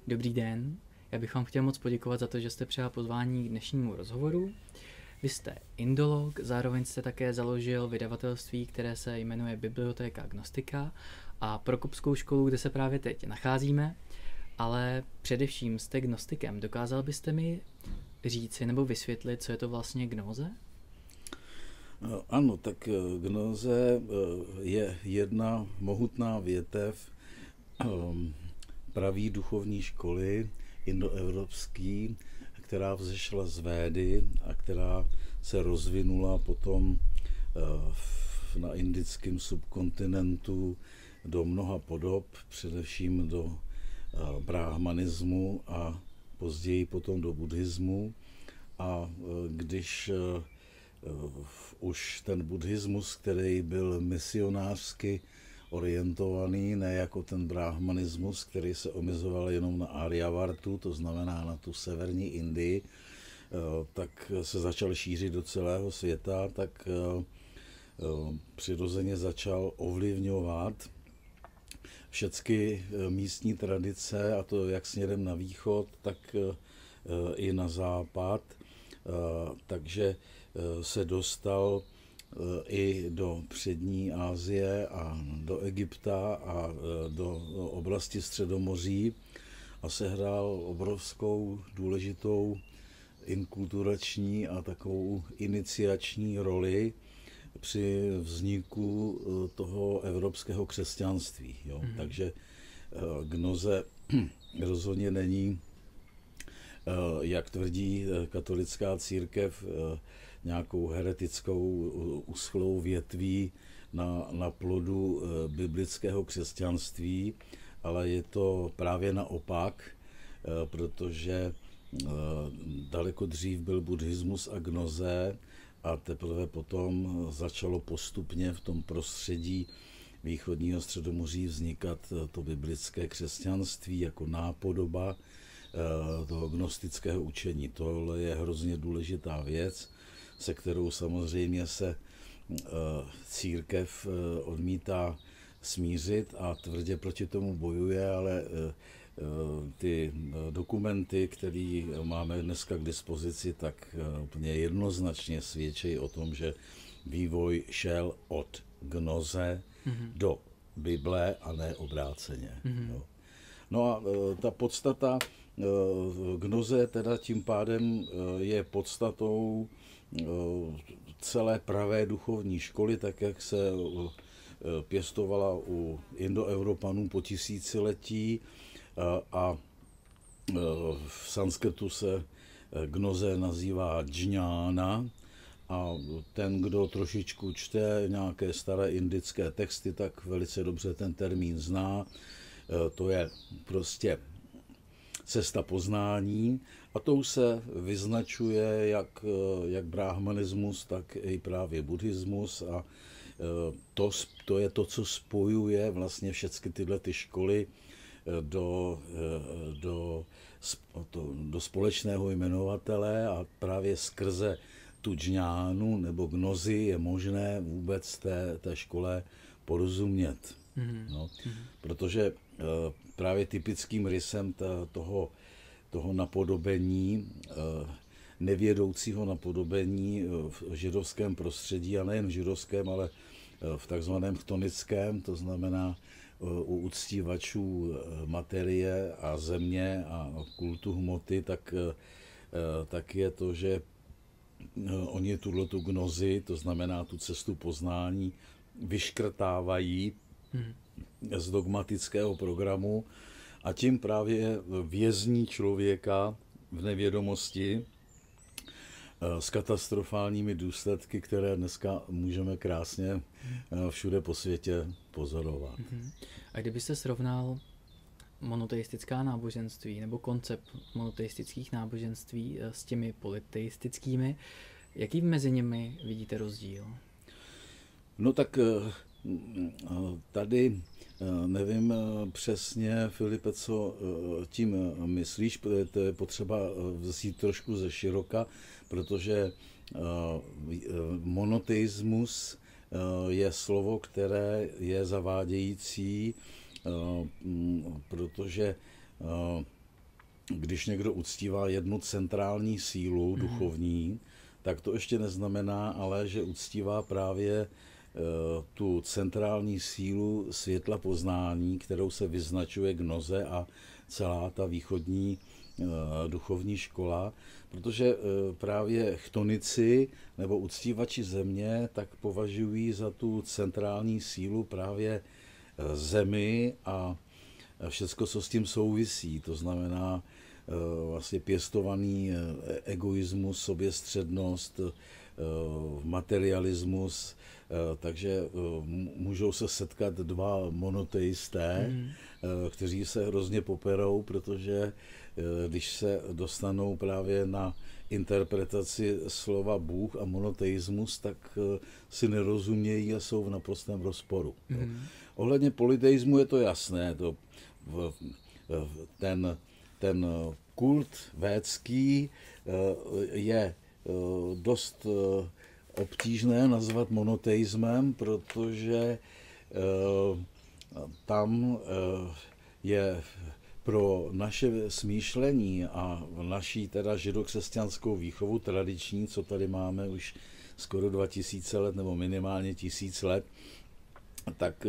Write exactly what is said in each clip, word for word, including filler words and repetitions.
Dobrý den, já bych vám chtěl moc poděkovat za to, že jste přijal pozvání k dnešnímu rozhovoru. Vy jste indolog, zároveň jste také založil vydavatelství, které se jmenuje Biblioteka Gnostika a Prokopskou školu, kde se právě teď nacházíme, ale především jste gnostikem. Dokázal byste mi říci nebo vysvětlit, co je to vlastně gnóze? Ano, tak gnóze je jedna mohutná větev praví duchovní školy indoevropský, která vzešla z Védy a která se rozvinula potom na indickém subkontinentu do mnoha podob, především do brahmanismu a později potom do buddhismu. A když už ten buddhismus, který byl misionářsky orientovaný, ne jako ten brahmanismus, který se omezoval jenom na Aryavartu, to znamená na tu severní Indii, tak se začal šířit do celého světa, tak přirozeně začal ovlivňovat všechny místní tradice, a to jak směrem na východ, tak i na západ. Takže se dostal i do přední Asie a do Egypta a do oblasti Středomoří a sehrál obrovskou důležitou inkulturační a takovou iniciační roli při vzniku toho evropského křesťanství. Jo. Mm-hmm. Takže gnoze rozhodně není, jak tvrdí katolická církev, nějakou heretickou uschlou větví na, na plodu biblického křesťanství, ale je to právě naopak, protože daleko dřív byl buddhismus a gnoze a teprve potom začalo postupně v tom prostředí východního Středomoří vznikat to biblické křesťanství jako nápodoba toho gnostického učení. Tohle je hrozně důležitá věc, se kterou samozřejmě se církev odmítá smířit a tvrdě proti tomu bojuje, ale ty dokumenty, které máme dneska k dispozici, tak úplně jednoznačně svědčí o tom, že vývoj šel od gnoze mm-hmm. do Bible a ne obráceně. Mm-hmm. Jo. No a ta podstata gnoze teda tím pádem je podstatou celé pravé duchovní školy, tak jak se pěstovala u Indoevropanů po tisíciletí a v sanskrtu se gnoze nazývá džňána a ten, kdo trošičku čte nějaké staré indické texty, tak velice dobře ten termín zná. To je prostě cesta poznání a tou se vyznačuje jak, jak brahmanismus, tak i právě buddhismus a to, to je to, co spojuje vlastně všechny tyhle ty školy do, do, do, do společného jmenovatele a právě skrze tu džňánu nebo gnozi je možné vůbec té, té škole porozumět. Mm-hmm. No, protože právě typickým rysem toho, toho napodobení, nevědoucího napodobení v židovském prostředí, a nejen v židovském, ale v takzvaném chtonickém, to znamená u uctívačů materie a země a kultu hmoty, tak, tak je to, že oni tuhletu gnozi, to znamená tu cestu poznání, vyškrtávají hmm. z dogmatického programu a tím právě vězní člověka v nevědomosti s katastrofálními důsledky, které dneska můžeme krásně všude po světě pozorovat. Hmm. A kdybyste srovnal monoteistická náboženství nebo koncept monoteistických náboženství s těmi polyteistickými, jaký mezi nimi vidíte rozdíl? No tak tady nevím přesně, Filipe, co tím myslíš, to je potřeba vzít trošku ze široka, protože monoteismus je slovo, které je zavádějící, protože když někdo uctívá jednu centrální sílu Mhm. duchovní, tak to ještě neznamená ale, že uctívá právě tu centrální sílu světla poznání, kterou se vyznačuje gnoze a celá ta východní duchovní škola, protože právě chtonici nebo uctívači země tak považují za tu centrální sílu právě zemi a všecko, co s tím souvisí. To znamená vlastně pěstovaný egoismus, soběstřednost, materialismus, takže můžou se setkat dva monoteisté, mm. kteří se hrozně poperou, protože když se dostanou právě na interpretaci slova Bůh a monoteismus, tak si nerozumějí a jsou v naprostém rozporu. Mm. Ohledně polyteismu je to jasné. To, ten, ten kult védský je dost obtížné nazvat monoteismem, protože tam je pro naše smýšlení a naší teda židokřesťanskou výchovu tradiční, co tady máme už skoro dva tisíce let nebo minimálně tisíc let, tak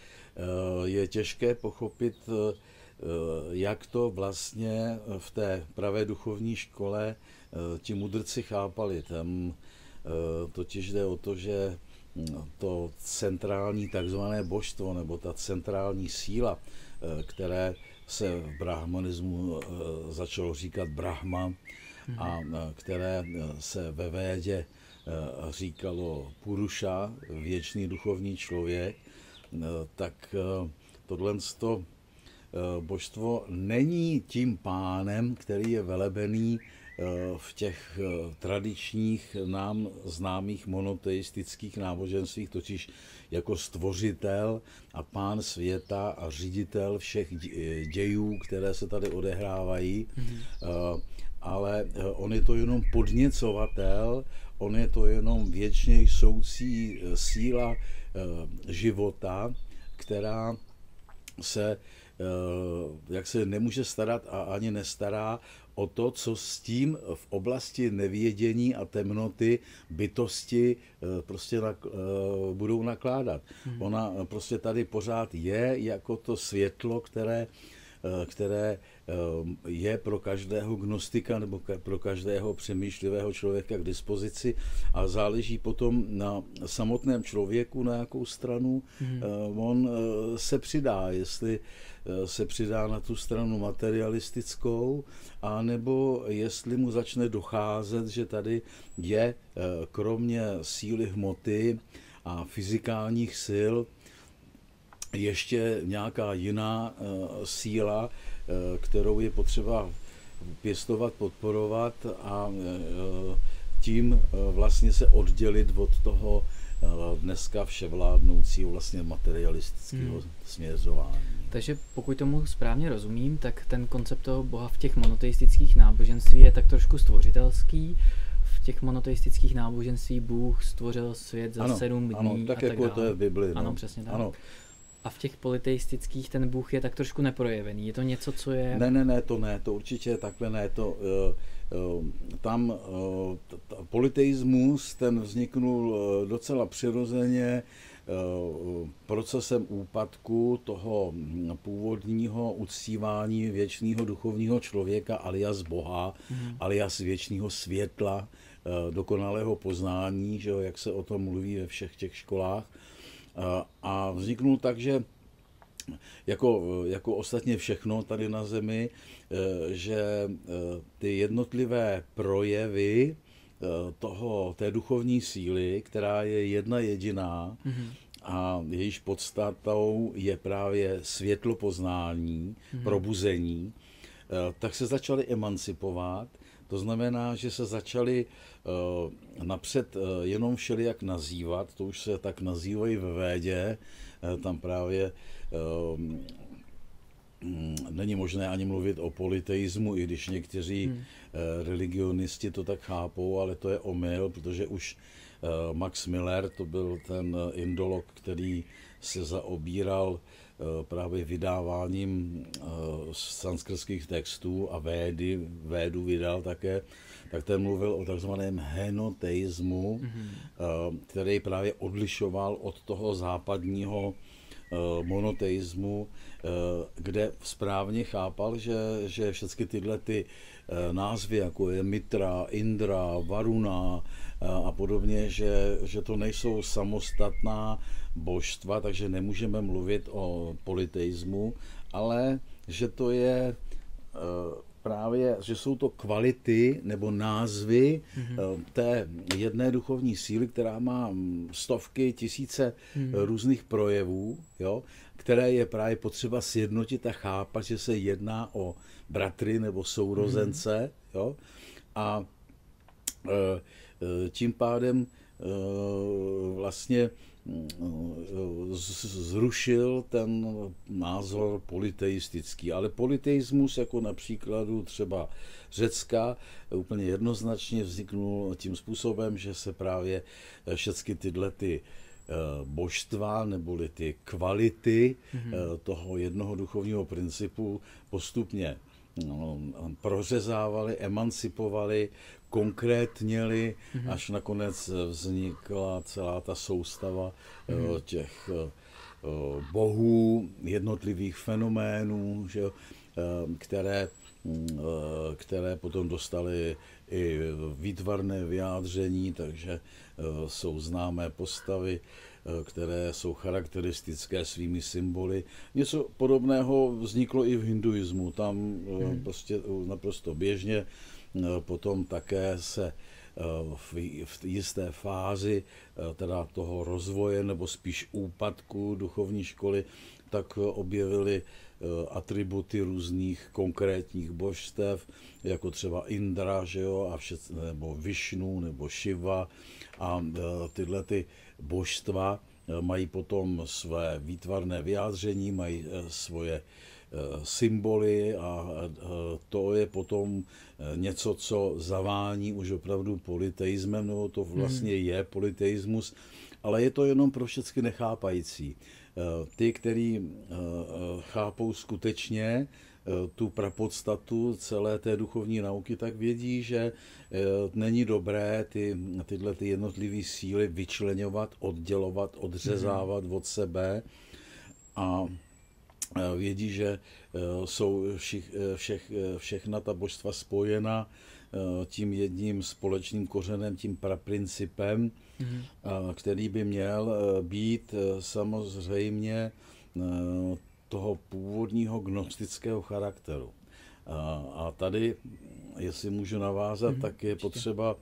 je těžké pochopit, jak to vlastně v té pravé duchovní škole ti mudrci chápali. Tam totiž jde o to, že to centrální takzvané božstvo nebo ta centrální síla, které se v brahmanismu začalo říkat Brahma a které se ve Védě říkalo Purusha, věčný duchovní člověk, tak tohle božstvo není tím pánem, který je velebený v těch tradičních nám známých monoteistických náboženstvích, totiž jako stvořitel a pán světa a ředitel všech dějů, které se tady odehrávají, mm-hmm. ale on je to jenom podněcovatel, on je to jenom věčně jsoucí síla života, která se, jak se nemůže starat a ani nestará o to, co s tím v oblasti nevědění a temnoty bytosti prostě nak, budou nakládat. Hmm. Ona prostě tady pořád je jako to světlo, které, které je pro každého gnostika nebo pro každého přemýšlivého člověka k dispozici a záleží potom na samotném člověku, na jakou stranu hmm. on se přidá, jestli se přidá na tu stranu materialistickou, a nebo jestli mu začne docházet, že tady je kromě síly hmoty a fyzikálních sil ještě nějaká jiná síla, kterou je potřeba pěstovat, podporovat a tím vlastně se oddělit od toho dneska vševládnoucího vlastně materialistického hmm. směřování. Takže pokud tomu správně rozumím, tak ten koncept toho Boha v těch monoteistických náboženství je tak trošku stvořitelský. V těch monoteistických náboženství Bůh stvořil svět za ano, sedm dní ano, tak a jako tak dále. To je v Bibli. No. Ano, přesně tak. Ano. A v těch politeistických ten Bůh je tak trošku neprojevený. Je to něco, co je... Ne, ne, ne, to ne, to určitě takhle ne. To, uh, uh, tam uh, t- t- politeismus, ten vzniknul uh, docela přirozeně uh, procesem úpadku toho původního uctívání věčného duchovního člověka alias Boha, mm. alias věčného světla, uh, dokonalého poznání, že jo, jak se o tom mluví ve všech těch školách. A vzniknul tak, že jako, jako ostatně všechno tady na Zemi, že ty jednotlivé projevy toho, té duchovní síly, která je jedna jediná mm-hmm. a jejíž podstatou je právě světlo poznání, mm-hmm. probuzení, tak se začaly emancipovat. To znamená, že se začali uh, napřed uh, jenom všelijak nazývat, to už se tak nazývají ve Védě, uh, tam právě uh, um, není možné ani mluvit o politeismu, i když někteří hmm. uh, religionisti to tak chápou, ale to je omyl, protože už Max Miller, to byl ten indolog, který se zaobíral právě vydáváním sanskrtských textů a védy, védu vydal také, tak ten mluvil o takzvaném henoteismu, mm-hmm. který právě odlišoval od toho západního monoteismu, kde správně chápal, že, že všechny tyhle ty názvy, jako je Mitra, Indra, Varuna a podobně, že, že to nejsou samostatná božstva, takže nemůžeme mluvit o polyteismu, ale že to je právě, že jsou to kvality nebo názvy mm-hmm. té jedné duchovní síly, která má stovky, tisíce mm-hmm. různých projevů, jo, které je právě potřeba sjednotit a chápat, že se jedná o bratry nebo sourozence. Mm-hmm. Jo, a tím pádem vlastně zrušil ten názor polyteistický. Ale polyteismus, jako na příkladu třeba Řecka, úplně jednoznačně vzniknul tím způsobem, že se právě všechny tyhle ty božstva neboli ty kvality mm-hmm. toho jednoho duchovního principu postupně no, prořezávali, emancipovali, konkrétněli, mm-hmm. až nakonec vznikla celá ta soustava mm-hmm. těch bohů, jednotlivých fenoménů, že, které, které potom dostaly i výtvarné vyjádření, takže jsou známé postavy, které jsou charakteristické svými symboly. Něco podobného vzniklo i v hinduismu, tam hmm. prostě naprosto běžně. Potom také se v jisté fázi teda toho rozvoje nebo spíš úpadku duchovní školy, tak objevily atributy různých konkrétních božstev, jako třeba Indra, že jo, a všet, nebo Višnu, nebo Šiva. A tyhle ty božstva mají potom své výtvarné vyjádření, mají svoje symboly a to je potom něco, co zavání už opravdu polyteismem, nebo to vlastně je polyteismus, ale je to jenom pro všechny nechápající. Ty, kteří chápou skutečně tu prapodstatu celé té duchovní nauky, tak vědí, že není dobré ty, tyhle ty jednotlivé síly vyčleňovat, oddělovat, odřezávat od sebe a vědí, že jsou všich, všech, všechna ta božstva spojena tím jedním společným kořenem, tím praprincipem, mm-hmm. který by měl být samozřejmě toho původního gnostického charakteru. A tady, jestli můžu navázat, mm-hmm. tak je potřeba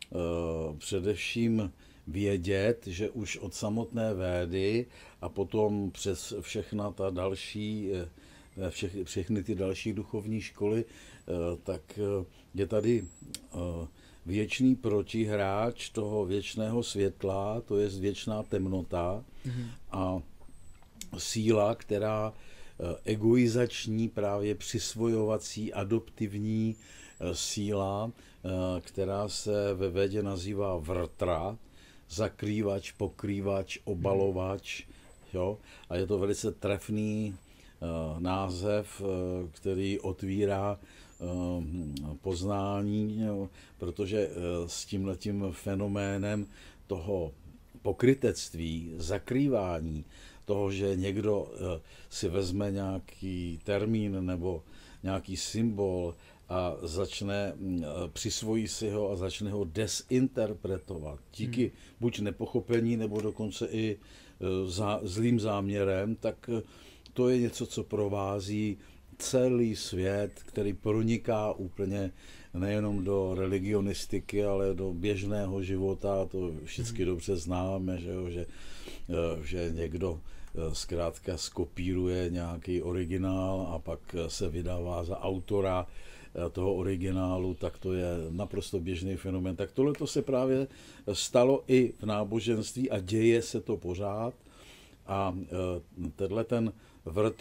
především vědět, že už od samotné Védy a potom přes všechna ta další, všech, všechny ty další duchovní školy, tak je tady věčný protihráč toho věčného světla, to je věčná temnota mm-hmm. a síla, která egoizační, právě přisvojovací, adoptivní síla, která se ve Védě nazývá vrtra, zakrývač, pokrývač, obalovač, jo? A je to velice trefný uh, název, uh, který otvírá uh, poznání, jo? Protože uh, s tímhletím fenoménem toho pokrytectví, zakrývání, toho, že někdo uh, si vezme nějaký termín nebo nějaký symbol a začne, přisvojí si ho a začne ho desinterpretovat. Díky hmm. buď nepochopení, nebo dokonce i zá, zlým záměrem, tak to je něco, co provází celý svět, který proniká úplně nejenom do religionistiky, ale do běžného života. To všichni hmm. dobře známe, že, jo, že, že někdo zkrátka skopíruje nějaký originál a pak se vydává za autora toho originálu, tak to je naprosto běžný fenomén. Tak tohle to se právě stalo i v náboženství a děje se to pořád. A tenhle ten vrtra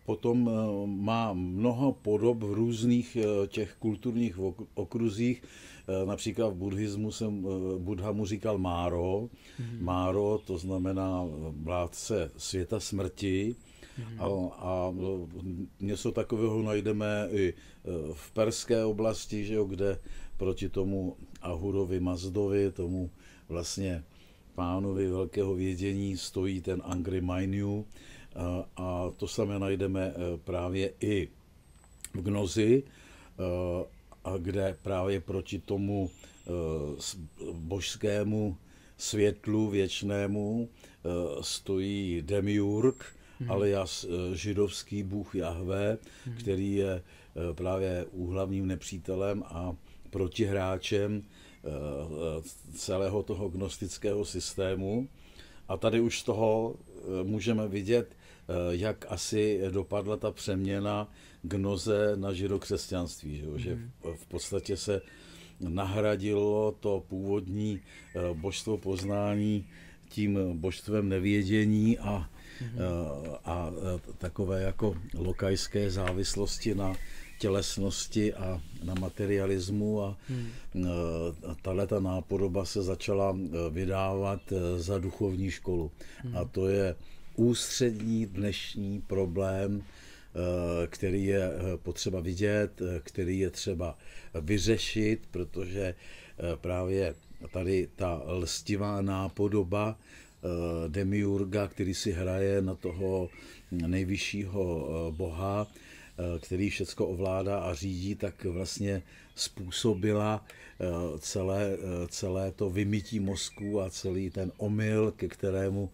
potom má mnoho podob v různých těch kulturních okruzích. Například v buddhismu jsem Buddha mu říkal Máro. Mm-hmm. Máro, to znamená vládce světa smrti. Mm-hmm. A, a něco takového najdeme i v perské oblasti, že jo, kde proti tomu Ahurovi Mazdovi, tomu vlastně pánovi velkého vědění, stojí ten Angry Mainyu. A, a to samé najdeme právě i v Gnozi, a kde právě proti tomu božskému světlu věčnému stojí Demiurg, hmm. alias židovský bůh Jahve, hmm. který je právě úhlavním nepřítelem a protihráčem celého toho gnostického systému. A tady už z toho můžeme vidět, jak asi dopadla ta přeměna gnoze na židokřesťanství, že, mm. že v podstatě se nahradilo to původní božstvo poznání tím božstvem nevědění a, mm. a, a takové jako lokajské závislosti na tělesnosti a na materialismu a hmm. tahleta nápodoba se začala vydávat za duchovní školu. Hmm. A to je ústřední dnešní problém, který je potřeba vidět, který je třeba vyřešit, protože právě tady ta lstivá nápodoba Demiurga, který si hraje na toho nejvyššího boha, který všecko ovládá a řídí, tak vlastně způsobila celé, celé to vymytí mozku a celý ten omyl, ke kterému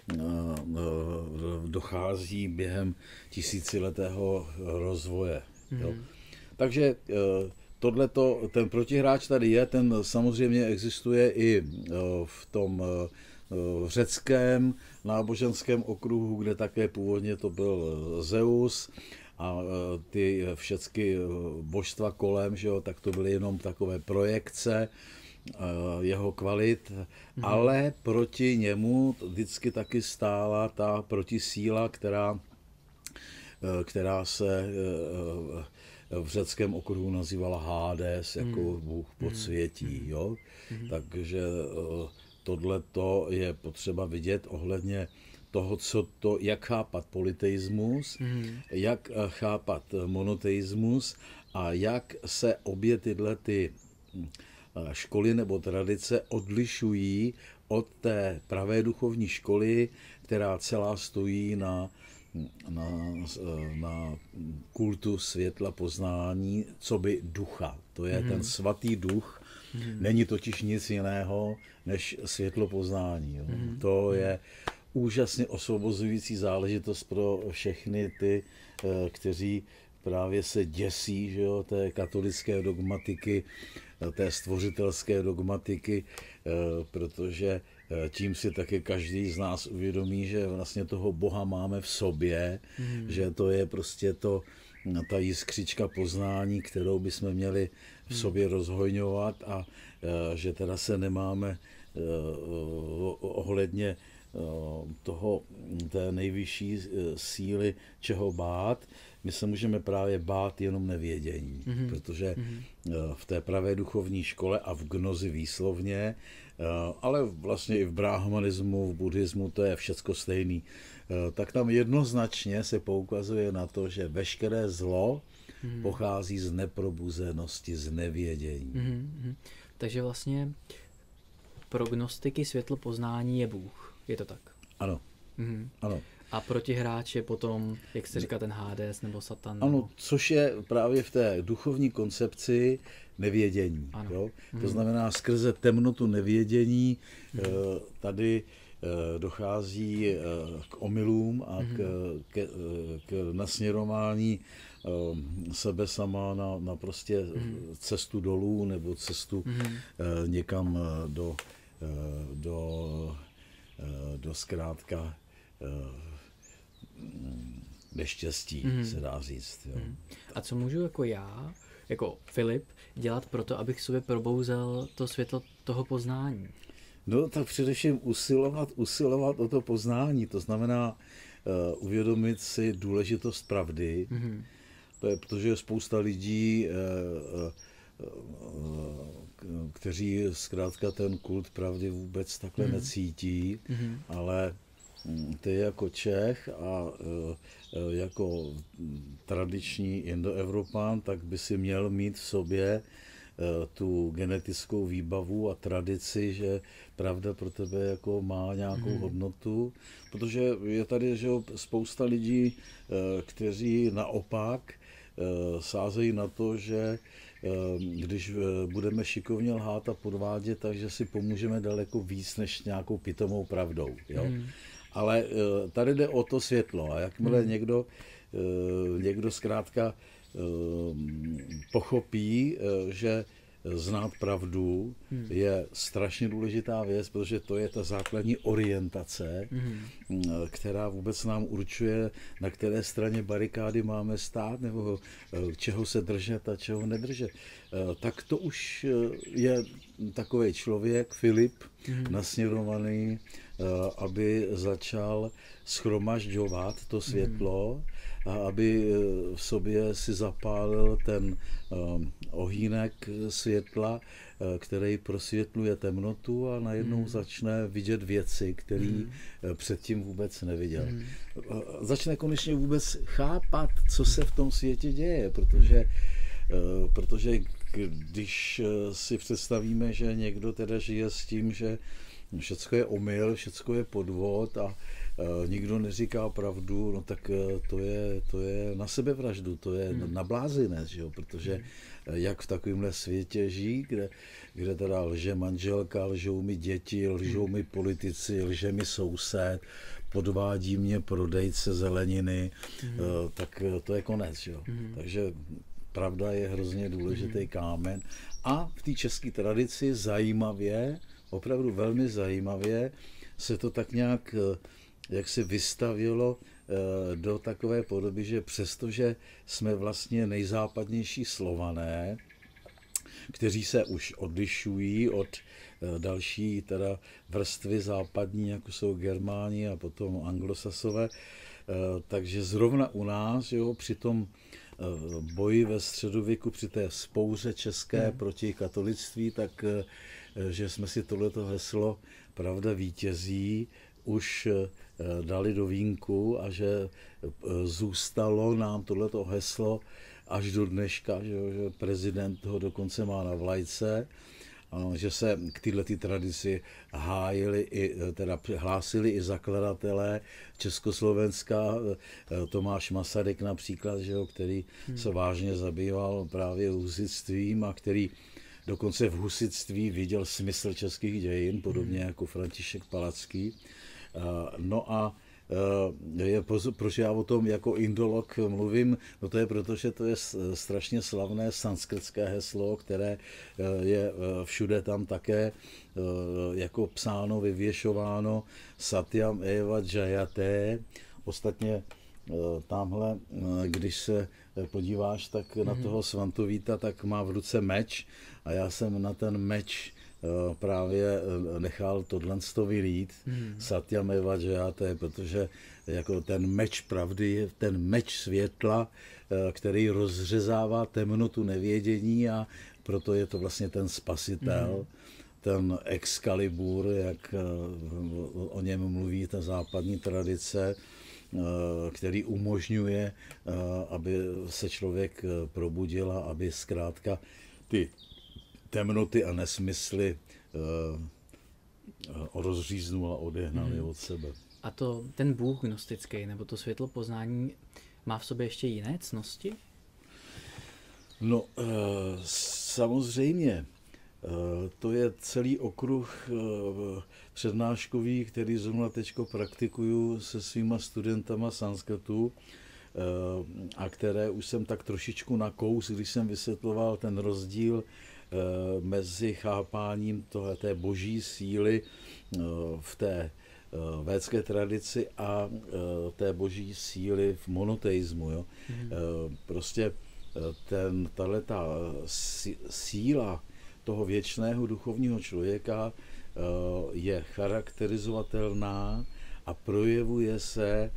dochází během tisíciletého rozvoje. Mm. Jo. Takže tohleto, ten protihráč tady je, ten samozřejmě existuje i v tom řeckém náboženském okruhu, kde také původně to byl Zeus, a ty všechny božstva kolem, že jo, tak to byly jenom takové projekce jeho kvalit, mm. ale proti němu vždycky taky stála ta protisíla, která, která se v řeckém okruhu nazývala Hades, jako mm. bůh podsvětí. Jo? Mm. Takže tohleto je potřeba vidět ohledně toho, co to, jak chápat politeismus, mm. jak chápat monoteismus a jak se obě tyhle ty školy nebo tradice odlišují od té pravé duchovní školy, která celá stojí na, na, na kultu světla poznání, co by ducha. To je mm. ten svatý duch, mm. není totiž nic jiného než světlo poznání. Jo. Mm. To je úžasně osvobozující záležitost pro všechny ty, kteří právě se děsí, že jo, té katolické dogmatiky, té stvořitelské dogmatiky, protože tím si taky každý z nás uvědomí, že vlastně toho Boha máme v sobě, mm. že to je prostě to, ta jiskřička poznání, kterou bychom měli v sobě rozhojňovat a že teda se nemáme ohledně toho, té nejvyšší síly, čeho bát. My se můžeme právě bát jenom nevědění, mm-hmm. protože mm-hmm. v té pravé duchovní škole a v gnozi výslovně, ale vlastně i v brahmanismu, v buddhismu, to je všecko stejný, tak tam jednoznačně se poukazuje na to, že veškeré zlo mm-hmm. pochází z neprobuzenosti, z nevědění. Mm-hmm. Takže vlastně pro gnostiky světlo poznání je Bůh. Je to tak? Ano. Mhm. Ano. A protihráč je potom, jak se říká, ten Hades nebo Satan? Ano, nebo... což je právě v té duchovní koncepci nevědění. Jo? Mhm. To znamená, skrze temnotu nevědění mhm. tady dochází k omylům a mhm. k, k, k nasměrování sebe sama na, na prostě mhm. cestu dolů nebo cestu mhm. někam do, do do zkrátka neštěstí, mm. se dá říct. Jo. Mm. A co můžu jako já, jako Filip, dělat pro to, abych sobě probouzel to světlo toho poznání? No tak především usilovat, usilovat o to poznání, to znamená uvědomit si důležitost pravdy, mm-hmm. protože je spousta lidí, kteří zkrátka ten kult pravdy vůbec takhle mm-hmm. necítí, mm-hmm. ale ty jako Čech a jako tradiční Indoevropán, tak by si měl mít v sobě tu genetickou výbavu a tradici, že pravda pro tebe jako má nějakou mm. hodnotu, protože je tady, že spousta lidí, kteří naopak sázejí na to, že když budeme šikovně lhát a podvádět, takže si pomůžeme daleko víc než nějakou pitomou pravdou. Jo? Mm. Ale tady jde o to světlo a jakmile mm. někdo, někdo zkrátka pochopí, že znát pravdu hmm. je strašně důležitá věc, protože to je ta základní orientace, hmm. která vůbec nám určuje, na které straně barikády máme stát, nebo čeho se držet a čeho nedržet. Tak to už je takový člověk, Filip, hmm. nasměrovaný, aby začal shromažďovat to světlo, hmm. a aby v sobě si zapálil ten ohýnek světla, který prosvětluje temnotu a najednou hmm. začne vidět věci, které hmm. předtím vůbec neviděl. Hmm. Začne konečně vůbec chápat, co se v tom světě děje, protože, protože když si představíme, že někdo teda žije s tím, že všecko je omyl, všecko je podvod a nikdo neříká pravdu, no tak to je, to je na sebevraždu, to je hmm. na blázinec, že jo? Protože jak v takovémhle světě žijí, kde, kde teda lže manželka, lžou mi děti, lžou mi politici, lže mi soused, podvádí mě prodejce zeleniny, hmm. tak to je konec, že jo? Hmm. Takže pravda je hrozně důležitý hmm. kámen a v té české tradici zajímavě, opravdu velmi zajímavě, se to tak nějak jak se vystavilo do takové podoby, že přestože jsme vlastně nejzápadnější Slované, kteří se už odlišují od další teda vrstvy západní, jako jsou Germáni a potom Anglosasové, takže zrovna u nás, jo, při tom boji ve středověku, při té vzpouře české hmm. proti katolictví, tak že jsme si tohleto heslo pravda vítězí už dali do vínku a že zůstalo nám tohleto heslo až do dneška, že, že prezident ho dokonce má na vlajce, že se k této tradici hájili i, teda hlásili i zakladatelé Československa, Tomáš Masaryk například, že, který hmm. se vážně zabýval právě husitstvím a který dokonce v husitství viděl smysl českých dějin, podobně jako František Palacký. No a je, proč já o tom jako indolog mluvím? No to je proto, že to je strašně slavné sanskrtské heslo, které je všude tam také jako psáno, vyvěšováno Satyam eva jayate. Ostatně tamhle, když se podíváš tak na toho Svantovíta, tak má v ruce meč a já jsem na ten meč právě nechal tohle vylít, hmm. Satyam eva jayate, protože jako ten meč pravdy je ten meč světla, který rozřezává temnotu nevědění a proto je to vlastně ten spasitel, hmm. ten Excalibur, jak o něm mluví ta západní tradice, který umožňuje, aby se člověk probudil a aby zkrátka ty temnoty a nesmysly rozříznul a odehnali hmm. od sebe. A to ten Bůh gnostický, nebo to světlo poznání, má v sobě ještě jiné ctnosti? No, samozřejmě. To je celý okruh přednáškový, který zrovna teďko praktikuju se svýma studentama sanskrtu a které už jsem tak trošičku nakous, když jsem vysvětloval ten rozdíl mezi chápáním tohle, té boží síly v té védské tradici a té boží síly v monoteismu. Jo. Mm. Prostě ten, tato síla toho věčného duchovního člověka je charakterizovatelná a projevuje se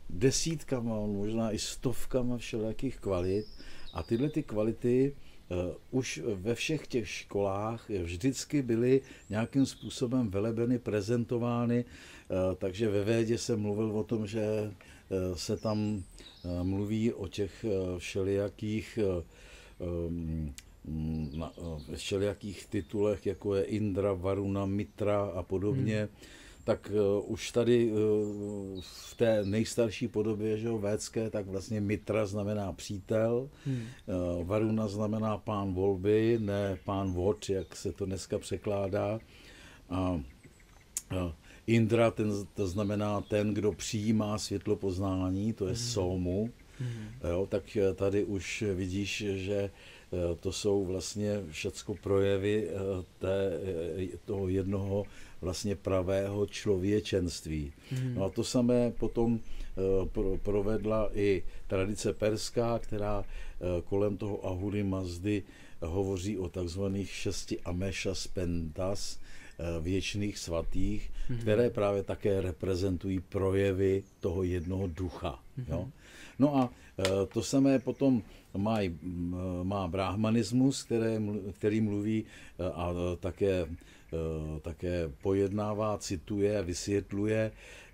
desítkama, možná i stovkama všelijakých kvalit a tyhle ty kvality uh, už ve všech těch školách vždycky byly nějakým způsobem velebeny, prezentovány, uh, takže ve Védě jsem mluvil o tom, že uh, se tam uh, mluví o těch uh, všelijakých uh, um, na všelijakých titulech, jako je Indra, Varuna, Mitra a podobně, hmm. tak uh, už tady uh, v té nejstarší podobě, že jo, védské, tak vlastně Mitra znamená přítel, hmm. uh, Varuna znamená pán volby, ne pán vod, jak se to dneska překládá. A uh, Indra, ten, to znamená ten, kdo přijímá světlo poznání, to je hmm. Somu. Hmm. Jo, tak tady už vidíš, že to jsou vlastně všecko projevy té, toho jednoho vlastně pravého člověčenství. Mm. No a to samé potom provedla i tradice perská, která kolem toho Ahura Mazdy hovoří o takzvaných šesti Amešas Pentas, věčných svatých, mm. které právě také reprezentují projevy toho jednoho ducha. Mm. Jo? No a to samé potom má, má brahmanismus, které, který mluví a také, také pojednává, cituje, vysvětluje,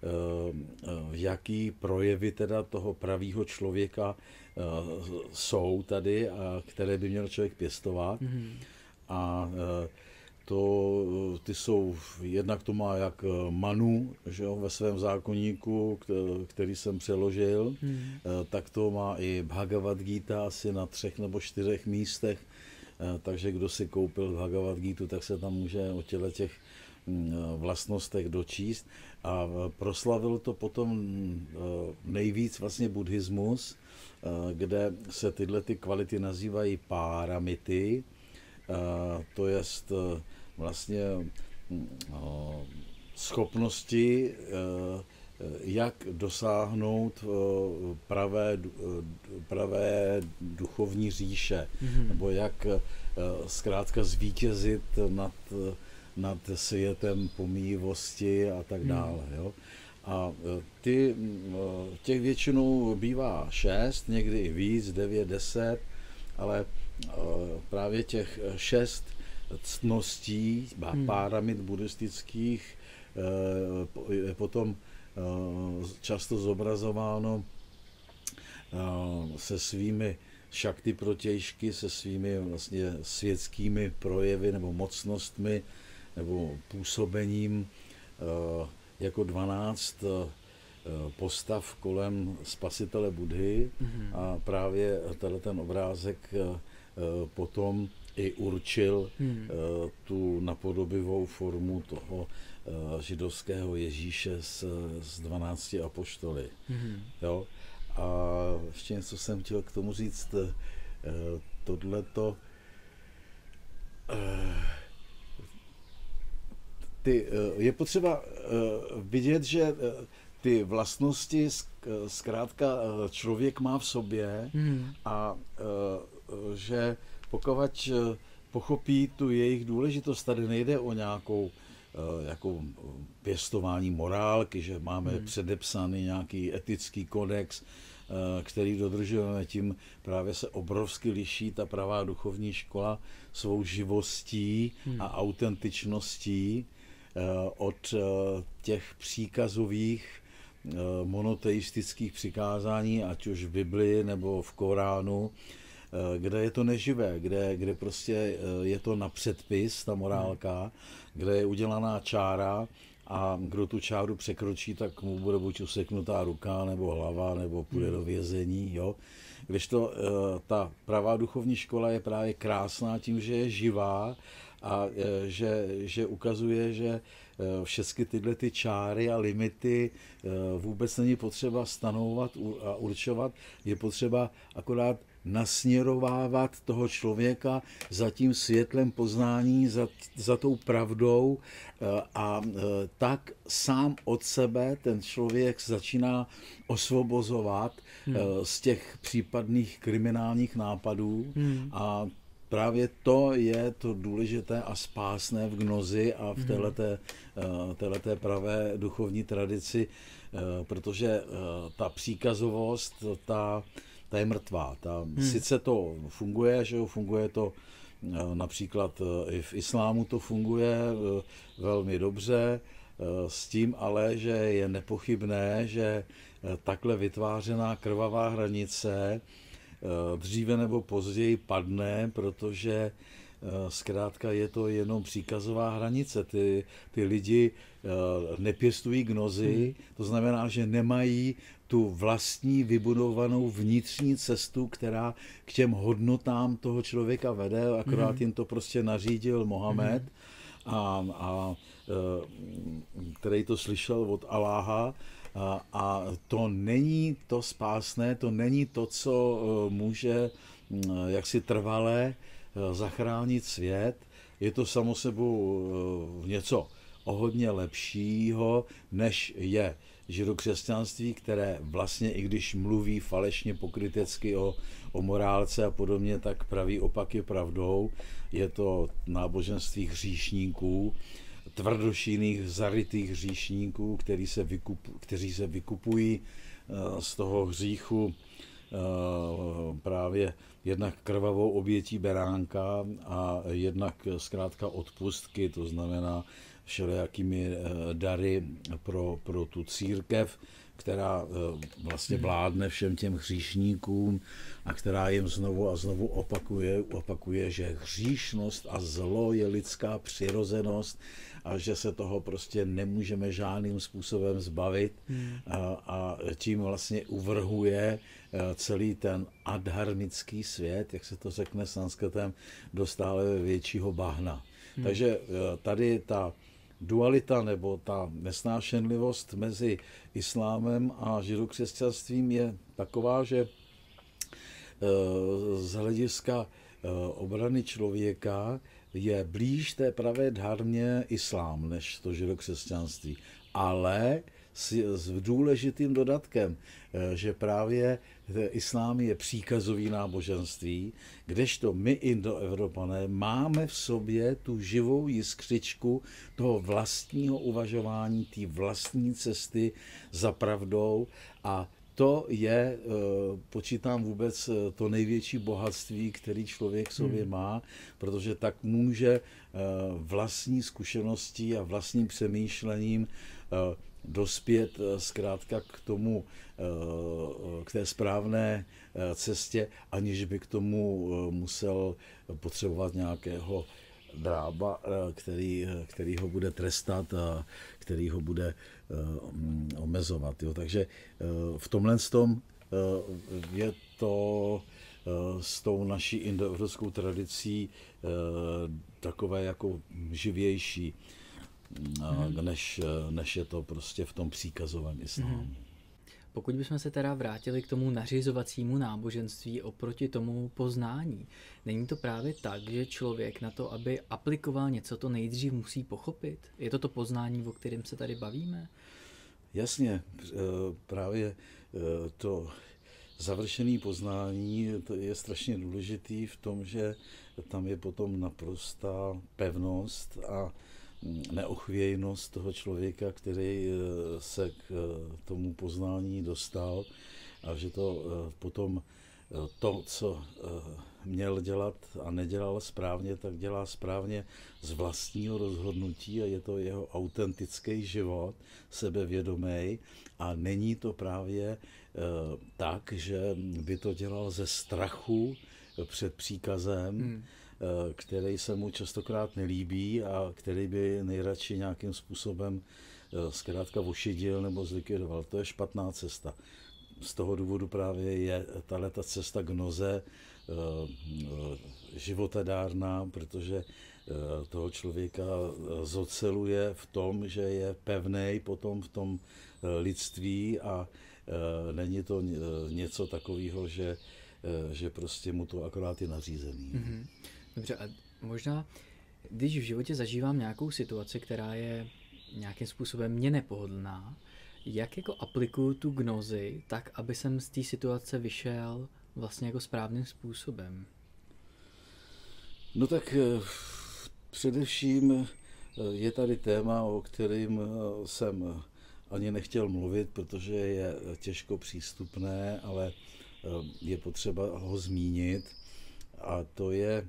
jaký projevy teda toho pravýho člověka jsou tady, a které by měl člověk pěstovat. Mm-hmm. A to, ty jsou, jednak to má jak Manu, že jo, ve svém zákoníku, který jsem přeložil, hmm. tak to má i Bhagavad Gita asi na třech nebo čtyřech místech, takže kdo si koupil Bhagavad Gitu, tak se tam může o těle těch vlastnostech dočíst. A proslavil to potom nejvíc vlastně buddhismus, kde se tyhle ty kvality nazývají páramity, to jest vlastně schopnosti, jak dosáhnout pravé, pravé duchovní říše, mm-hmm. nebo jak zkrátka zvítězit nad, nad světem pomíjivosti a tak dále. Jo? A ty, těch většinou bývá šest, někdy i víc, devět, deset, ale právě těch šest ctností, hmm. páramid buddhistických je potom často zobrazováno se svými šakty protějšky, se svými vlastně světskými projevy nebo mocnostmi nebo působením jako dvanáct postav kolem spasitele Buddhy hmm. a právě ten obrázek potom i určil hmm. tu napodobivou formu toho židovského Ježíše s, s dvanácti apoštoly. Hmm. Jo? A ještě něco jsem chtěl k tomu říct, tohleto ty, je potřeba vidět, že ty vlastnosti zkrátka člověk má v sobě hmm. a že pokud pochopí tu jejich důležitost, tady nejde o nějakou jako pěstování morálky, že máme hmm. předepsaný nějaký etický kodex, který dodržujeme, tím právě se obrovsky liší ta pravá duchovní škola svou živostí hmm. a autentičností od těch příkazových monoteistických přikázání, ať už v Biblii nebo v Koránu, kde je to neživé, kde, kde prostě je to na předpis, ta morálka, kde je udělaná čára a kdo tu čáru překročí, tak mu bude buď useknutá ruka, nebo hlava, nebo půjde do vězení. Jo? Kdežto ta pravá duchovní škola je právě krásná tím, že je živá a že, že ukazuje, že všechny tyhle ty čáry a limity vůbec není potřeba stanovovat a určovat, je potřeba akorát nasměrovávat toho člověka za tím světlem poznání, za, za tou pravdou a tak sám od sebe ten člověk začíná osvobozovat hmm. z těch případných kriminálních nápadů hmm. a právě to je to důležité a spásné v gnozi a v téhleté, téhleté pravé duchovní tradici, protože ta příkazovost, ta, ta je mrtvá. Ta, hmm. Sice to funguje, že jo, funguje to například i v islámu to funguje velmi dobře, s tím ale, že je nepochybné, že takhle vytvářená krvavá hranice dříve nebo později padne, protože zkrátka je to jenom příkazová hranice. Ty, ty lidi nepěstují gnozy, to znamená, že nemají tu vlastní vybudovanou vnitřní cestu, která k těm hodnotám toho člověka vede, akorát mm. jim to prostě nařídil Mohamed, mm. a, a který to slyšel od Aláha. A, a to není to spásné, to není to, co může jaksi trvale zachránit svět. Je to samo sebou něco o hodně lepšího, než je židokřesťanství, které vlastně, i když mluví falešně pokrytecky o, o morálce a podobně, tak pravý opak je pravdou. Je to náboženství hříšníků, tvrdošíjných, zarytých hříšníků, který se vykupu, kteří se vykupují z toho hříchu právě jednak krvavou obětí beránka a jednak zkrátka odpustky, to znamená všelijakými dary pro, pro tu církev, která vlastně vládne všem těm hříšníkům a která jim znovu a znovu opakuje, opakuje, že hříšnost a zlo je lidská přirozenost a že se toho prostě nemůžeme žádným způsobem zbavit a, a tím vlastně uvrhuje celý ten adharmický svět, jak se to řekne sanskrtem, do stále většího bahna. Hmm. Takže tady ta dualita nebo ta nesnášenlivost mezi islámem a židokřesťanstvím je taková, že z hlediska obrany člověka je blíž té pravé dharmě islám než to židokřesťanství. Ale s důležitým dodatkem, že právě islám je příkazový náboženství, kdežto my Indoevropané máme v sobě tu živou jiskřičku toho vlastního uvažování, té vlastní cesty za pravdou a to je, počítám vůbec, to největší bohatství, který člověk v sobě má, protože tak může vlastní zkušeností a vlastním přemýšlením dospět zkrátka k tomu, k té správné cestě, aniž by k tomu musel potřebovat nějakého drába, který, který ho bude trestat a který ho bude omezovat. Jo. Takže v tomhle tom je to s tou naší indoevropskou tradicí takové jako živější, mm. než, než je to prostě v tom příkazovém islámu. Mm. Pokud bychom se teda vrátili k tomu nařizovacímu náboženství oproti tomu poznání, není to právě tak, že člověk na to, aby aplikoval něco, to nejdřív musí pochopit? Je to to poznání, o kterém se tady bavíme? Jasně, právě to završené poznání to je strašně důležitý v tom, že tam je potom naprostá pevnost a neochvějnost toho člověka, který se k tomu poznání dostal a že to potom to, co měl dělat a nedělal správně, tak dělá správně z vlastního rozhodnutí a je to jeho autentický život, sebevědomý a není to právě tak, že by to dělal ze strachu před příkazem, hmm. který se mu častokrát nelíbí a který by nejradši nějakým způsobem zkrátka ošidil nebo zlikvidoval. To je špatná cesta. Z toho důvodu právě je tato cesta gnoze životadárná, protože toho člověka zoceluje v tom, že je pevnej potom v tom lidství a není to něco takového, že, že prostě mu to akorát je nařízený. Mm-hmm. Dobře, a možná, když v životě zažívám nějakou situaci, která je nějakým způsobem mě nepohodlná, jak jako aplikuju tu gnozi tak, aby jsem z té situace vyšel vlastně jako správným způsobem? No tak především je tady téma, o kterém jsem ani nechtěl mluvit, protože je těžko přístupné, ale je potřeba ho zmínit. A to je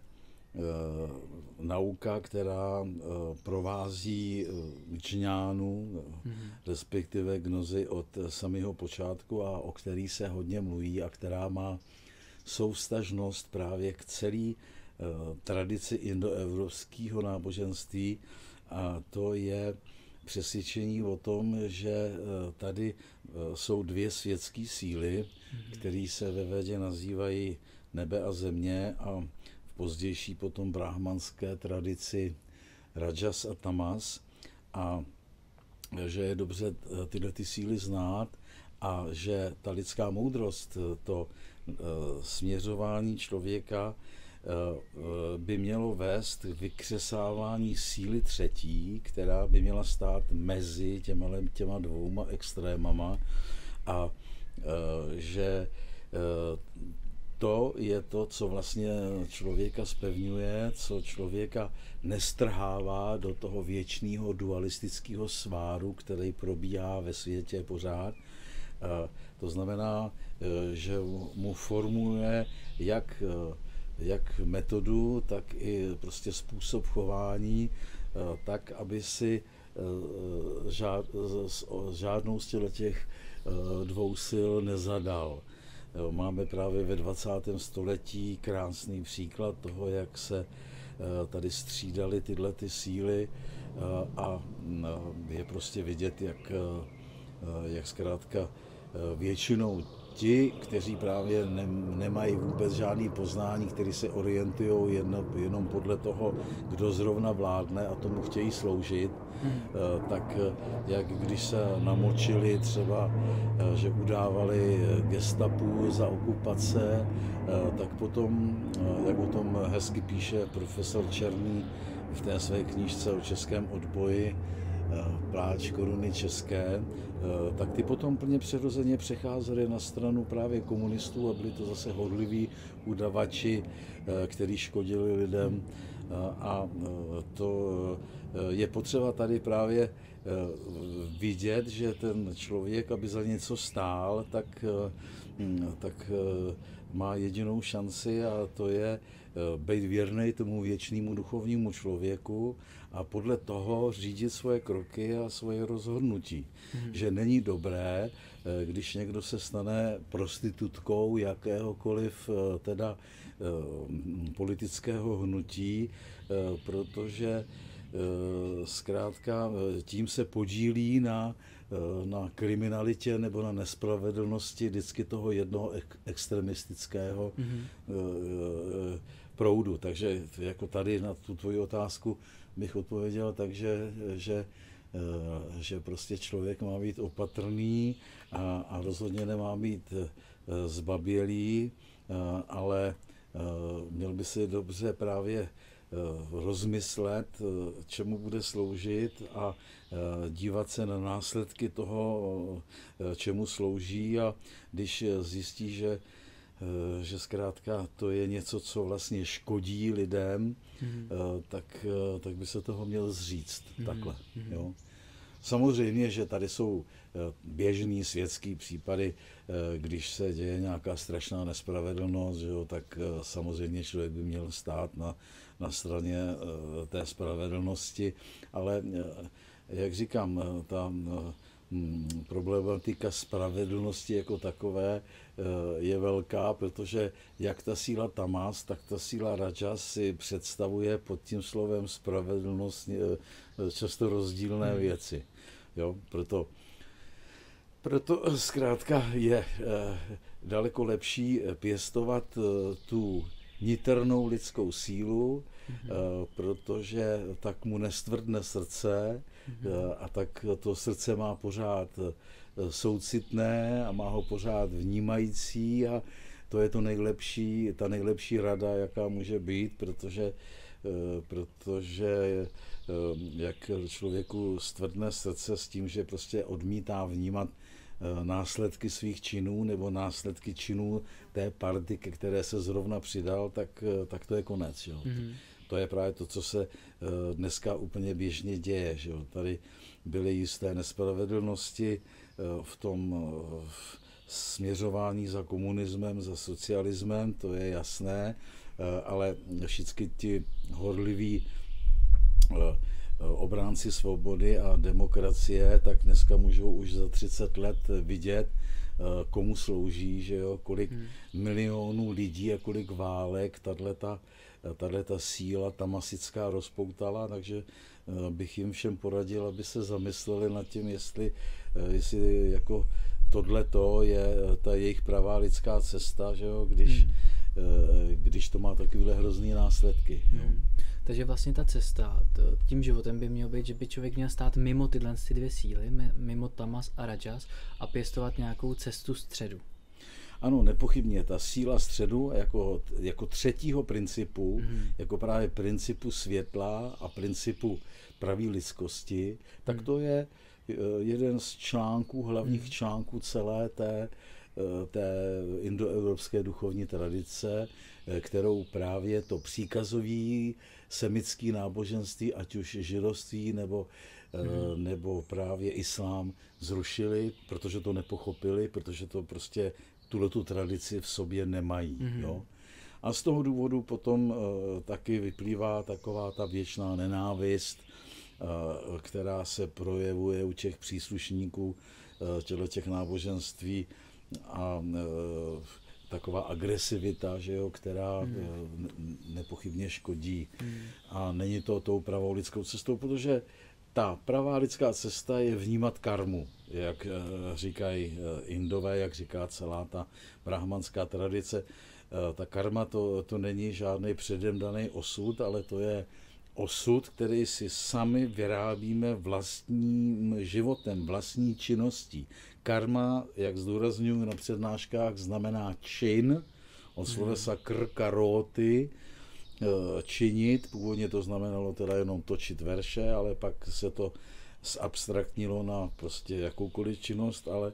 nauka, která provází džňánu, mm-hmm. respektive gnozy od samého počátku a o který se hodně mluví a která má souvztažnost právě k celé tradici indoevropského náboženství, a to je přesvědčení o tom, že tady jsou dvě světské síly, mm-hmm. které se ve Védě nazývají nebe a země, a v pozdější potom brahmanské tradici Rajas a Tamas, a že je dobře tyhle ty síly znát a že ta lidská moudrost, to směřování člověka by mělo vést k vykřesávání síly třetí, která by měla stát mezi těma, těma dvouma extrémama, a že to je to, co vlastně člověka zpevňuje, co člověka nestrhává do toho věčného dualistického sváru, který probíhá ve světě pořád. To znamená, že mu formuje jak, jak metodu, tak i prostě způsob chování, tak, aby si žád, žádnou z těch dvou sil nezadal. Máme právě ve dvacátém století krásný příklad toho, jak se tady střídaly tyhle ty síly, a je prostě vidět, jak, jak zkrátka většinou ti, kteří právě ne, nemají vůbec žádný poznání, kteří se orientují jen, jenom podle toho, kdo zrovna vládne a tomu chtějí sloužit, hmm. tak jak když se namočili třeba, že udávali gestapu za okupace, tak potom, jak o tom hezky píše profesor Černý v té své knížce o českém odboji, Pláč koruny české, tak ty potom plně přirozeně přecházely na stranu právě komunistů a byli to zase horliví udavači, kteří škodili lidem, a to je potřeba tady právě vidět, že ten člověk, aby za něco stál, tak, tak má jedinou šanci, a to je být věrný tomu věčnému duchovnímu člověku a podle toho řídit svoje kroky a svoje rozhodnutí. Hmm. Že není dobré, když někdo se stane prostitutkou jakéhokoliv teda politického hnutí, protože zkrátka tím se podílí na, na kriminalitě nebo na nespravedlnosti vždycky toho jednoho extremistického mm-hmm. proudu. Takže jako tady na tu tvoji otázku bych odpověděl tak, že, že, že prostě člověk má být opatrný a, a rozhodně nemá být zbabělý, ale měl by si dobře právě rozmyslet, čemu bude sloužit, a dívat se na následky toho, čemu slouží, a když zjistí, že, že zkrátka to je něco, co vlastně škodí lidem, mm. tak, tak by se toho měl zříct. Mm. Takhle. Jo. Samozřejmě, že tady jsou běžný světský případy, když se děje nějaká strašná nespravedlnost, že jo, tak samozřejmě člověk by měl stát na, na straně té spravedlnosti, ale jak říkám, ta problematika spravedlnosti jako takové je velká, protože jak ta síla Tamas, tak ta síla Rajas si představuje pod tím slovem spravedlnost často rozdílné věci. Jo, proto, proto zkrátka je daleko lepší pěstovat tu niternou lidskou sílu, mm-hmm. protože tak mu nestvrdne srdce, mm-hmm. a tak to srdce má pořád soucitné a má ho pořád vnímající, a to je to nejlepší, ta nejlepší rada, jaká může být, protože, protože jak člověku stvrdne srdce s tím, že prostě odmítá vnímat následky svých činů nebo následky činů té party, ke které se zrovna přidal, tak, tak to je konec. Jo. Mm-hmm. To je právě to, co se dneska úplně běžně děje. Že jo. Tady byly jisté nespravedlnosti v tom směřování za komunismem, za socialismem, to je jasné, ale všichni ti horliví obránci svobody a demokracie, tak dneska můžou už za třicet let vidět, komu slouží, že jo, kolik hmm. milionů lidí a kolik válek tato tato síla tamasická rozpoutala, takže bych jim všem poradil, aby se zamysleli nad tím, jestli, jestli jako tohleto je ta jejich pravá lidská cesta, že jo, když, hmm. když to má takovéhle hrozný následky. Hmm. Jo. Takže vlastně ta cesta tím životem by měl být, že by člověk měl stát mimo tyhle ty dvě síly, mimo tamas a rajas a pěstovat nějakou cestu středu. Ano, nepochybně ta síla středu jako, jako třetího principu, mm. jako právě principu světla a principu pravé lidskosti, tak mm. to je jeden z článků, hlavních mm. článků celé té, té indoevropské duchovní tradice, kterou právě to příkazové semické náboženství, ať už židovství nebo, mm. nebo právě islám zrušili, protože to nepochopili, protože to prostě tuhletu tradici v sobě nemají. Mm-hmm. Jo? A z toho důvodu potom uh, taky vyplývá taková ta věčná nenávist, uh, která se projevuje u těch příslušníků uh, těch náboženství a uh, taková agresivita, že jo, která mm. uh, nepochybně škodí. Mm. A není to tou pravou lidskou cestou, protože ta pravá lidská cesta je vnímat karmu, jak říkají Indové, jak říká celá ta brahmanská tradice. Ta karma to, to není žádný předem daný osud, ale to je osud, který si sami vyrábíme vlastním životem, vlastní činností. Karma, jak zdůrazňuji na přednáškách, znamená čin, od slovesa kr karoty, činit, původně to znamenalo teda jenom točit verše, ale pak se to zabstraktnilo na prostě jakoukoliv činnost, ale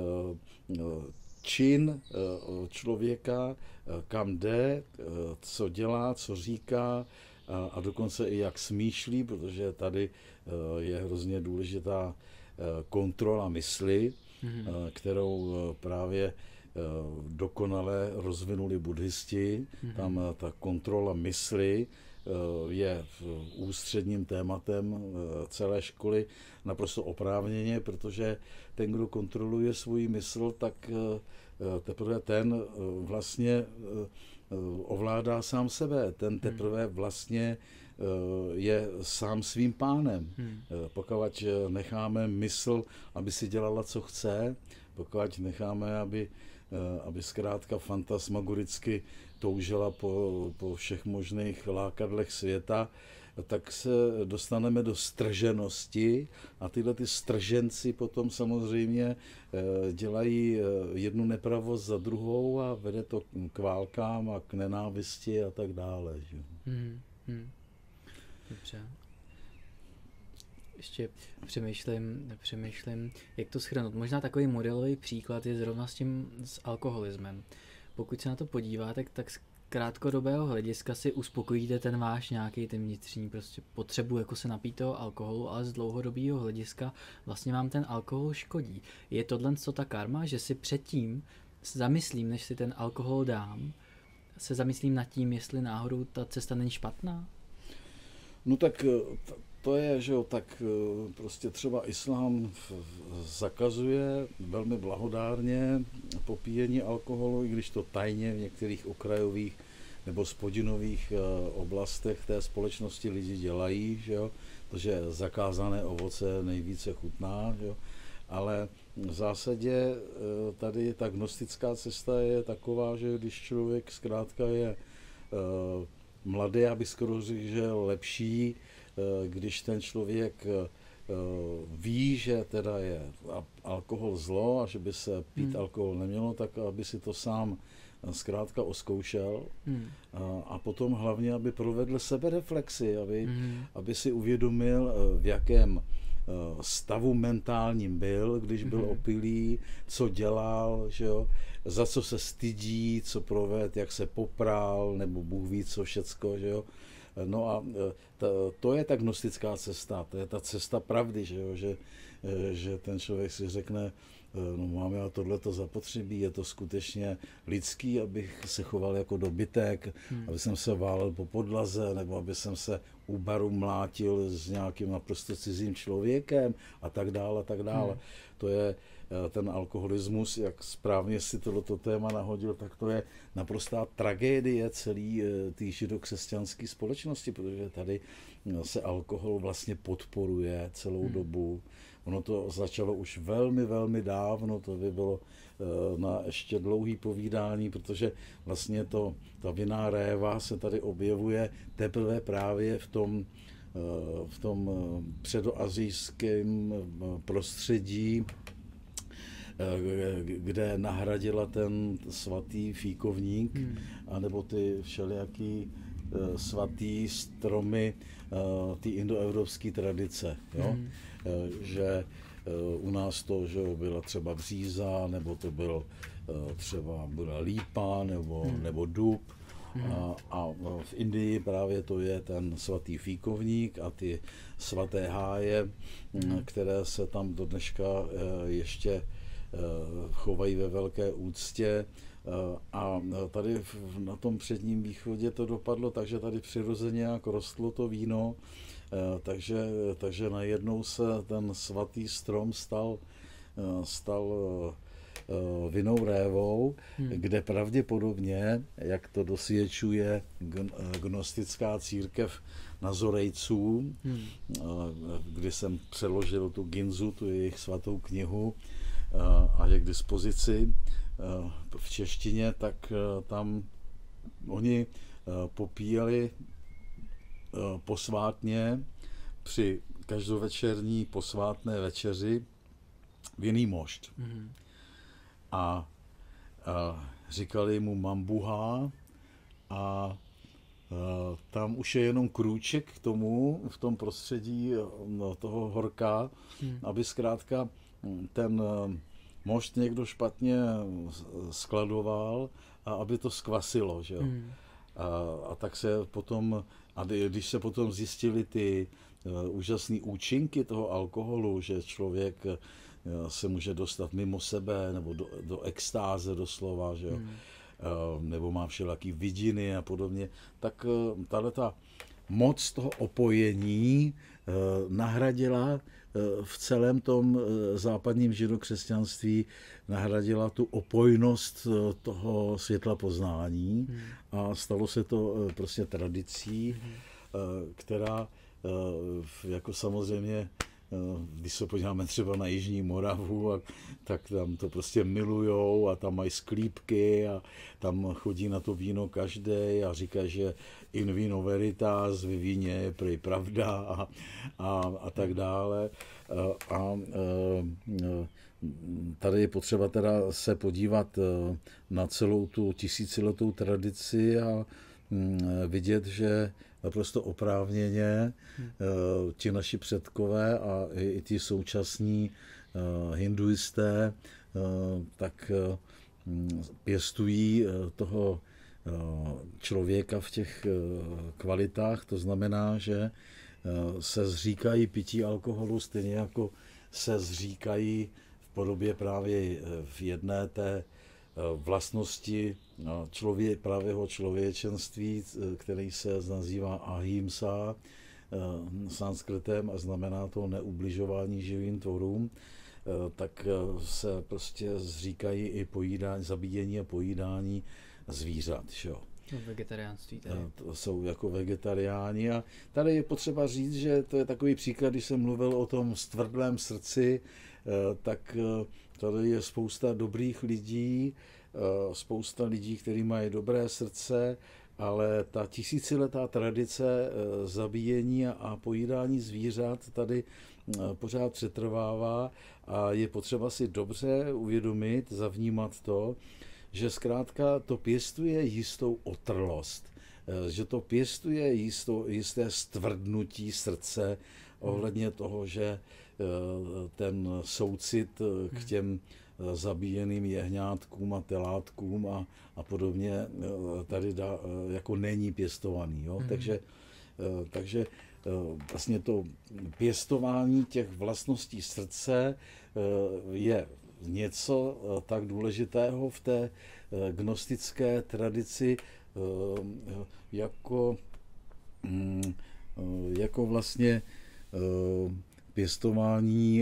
čin člověka, kam jde, co dělá, co říká a dokonce i jak smýšlí, protože tady je hrozně důležitá kontrola mysli, mm-hmm. kterou právě dokonale rozvinuli buddhisti. Mm-hmm. Tam ta kontrola mysli je ústředním tématem celé školy naprosto oprávněně, protože ten, kdo kontroluje svůj mysl, tak teprve ten vlastně ovládá sám sebe. Ten teprve vlastně je sám svým pánem. Hmm. Pokud necháme mysl, aby si dělala, co chce, pokud necháme, aby, aby zkrátka fantasmagoricky toužila po, po všech možných lákadlech světa, tak se dostaneme do strženosti a tyhle ty strženci potom samozřejmě dělají jednu nepravost za druhou a vede to k válkám a k nenávisti a tak dále. Že? Hmm, hmm. Dobře. Ještě přemýšlím, přemýšlím, jak to shrnout. Možná takový modelový příklad je zrovna s tím s alkoholismem. Pokud se na to podíváte, tak z krátkodobého hlediska si uspokojíte ten váš nějaký ten vnitřní prostě potřebu jako se napít toho alkoholu, ale z dlouhodobého hlediska vlastně vám ten alkohol škodí. Je tohle co ta karma, že si předtím zamyslím, než si ten alkohol dám, se zamyslím nad tím, jestli náhodou ta cesta není špatná? No tak to je, že jo, tak prostě třeba islám zakazuje velmi blahodárně popíjení alkoholu, i když to tajně v některých okrajových nebo spodinných oblastech té společnosti lidi dělají, že jo, protože zakázané ovoce nejvíce chutná, že jo, ale v zásadě tady ta gnostická cesta je taková, že když člověk zkrátka je mladý, aby skoro řekl, že je lepší, když ten člověk ví, že teda je alkohol zlo a že by se pít hmm. alkohol nemělo, tak aby si to sám zkrátka oskoušel hmm. a potom hlavně, aby provedl sebereflexi, aby, hmm. aby si uvědomil, v jakém stavu mentálním byl, když byl Mhm. opilý, co dělal, že jo, za co se stydí, co proved, jak se popral, nebo Bůh ví co všecko, že jo. No a to, to je ta gnostická cesta, to je ta cesta pravdy, že jo, že, že ten člověk si řekne, no mám já tohleto zapotřebí, je to skutečně lidský, abych se choval jako dobytek, hmm. aby jsem se válel po podlaze, nebo aby jsem se u baru mlátil s nějakým naprosto cizím člověkem a tak dále, a tak dále. Hmm. To je ten alkoholismus, jak správně si tohleto téma nahodil, tak to je naprostá tragédie celé té židokřesťanské společnosti, protože tady se alkohol vlastně podporuje celou hmm. dobu. Ono to začalo už velmi, velmi dávno, to by bylo na ještě dlouhý povídání, protože vlastně to, ta vinná réva se tady objevuje teprve právě v tom, v tom předoasijském prostředí, kde nahradila ten svatý fíkovník, hmm. anebo ty všelijaký svatý stromy té indoevropské tradice. Jo? Hmm. Že u nás to, že byla třeba bříza, nebo to byl třeba byla lípa, nebo, hmm. nebo dub. Hmm. A, a v Indii právě to je ten svatý fíkovník a ty svaté háje, hmm. které se tam do dneška ještě chovají ve velké úctě. A tady na tom předním východě to dopadlo, takže tady přirozeně jak rostlo to víno, takže, takže najednou se ten svatý strom stal, stal vinnou révou, hmm. kde pravděpodobně, jak to dosvědčuje gnostická církev Nazorejců, hmm. kdy jsem přeložil tu Ginzu, tu jejich svatou knihu, a je k dispozici v češtině, tak tam oni popíjeli posvátně při každovečerní posvátné večeři vinný mošt. Mm-hmm. A, a říkali mu mambuha a, a tam už je jenom krůček k tomu v tom prostředí no, toho horka, mm. aby zkrátka ten mošt někdo špatně skladoval a aby to skvasilo, že jo. Mm. A, a tak se potom, a když se potom zjistili ty uh, úžasné účinky toho alkoholu, že člověk uh, se může dostat mimo sebe nebo do, do extáze doslova, že jo, mm. uh, nebo má všelijaký vidiny a podobně, tak uh, tahleta moc toho opojení uh, nahradila v celém tom západním židokřesťanství nahradila tu opojnost toho světla poznání hmm. a stalo se to prostě tradicí, hmm. která jako samozřejmě, když se podíváme třeba na Jižní Moravu, tak tam to prostě milujou a tam mají sklípky a tam chodí na to víno každý a říká, že in vino veritas, ve víně je prej pravda a, a, a tak dále. A, a tady je potřeba teda se podívat na celou tu tisíciletou tradici a vidět, že naprosto oprávněně hmm. ti naši předkové a i ti současní hinduisté tak pěstují toho člověka v těch kvalitách, to znamená, že se zříkají pití alkoholu stejně jako se zříkají v podobě právě v jedné té vlastnosti člověk, pravého člověčenství, který se nazývá ahimsa sanskritem a znamená to neubližování živým tvorům, tak se prostě zříkají i pojídání, zabíjení a pojídání zvířat. Šo? Vegetariánství tady. To jsou jako vegetariáni a tady je potřeba říct, že to je takový příklad, když jsem mluvil o tom stvrdlém srdci, tak tady je spousta dobrých lidí, spousta lidí, kteří mají dobré srdce, ale ta tisíciletá tradice zabíjení a pojídání zvířat tady pořád přetrvává a je potřeba si dobře uvědomit, zavnímat to, že zkrátka to pěstuje jistou otrlost, že to pěstuje jistou, jisté stvrdnutí srdce ohledně toho, že, ten soucit k těm zabíjeným jehňátkům a telátkům a, a podobně tady dá, jako není pěstovaný. Jo? Mm. Takže, takže vlastně to pěstování těch vlastností srdce je něco tak důležitého v té gnostické tradici jako, jako vlastně pěstování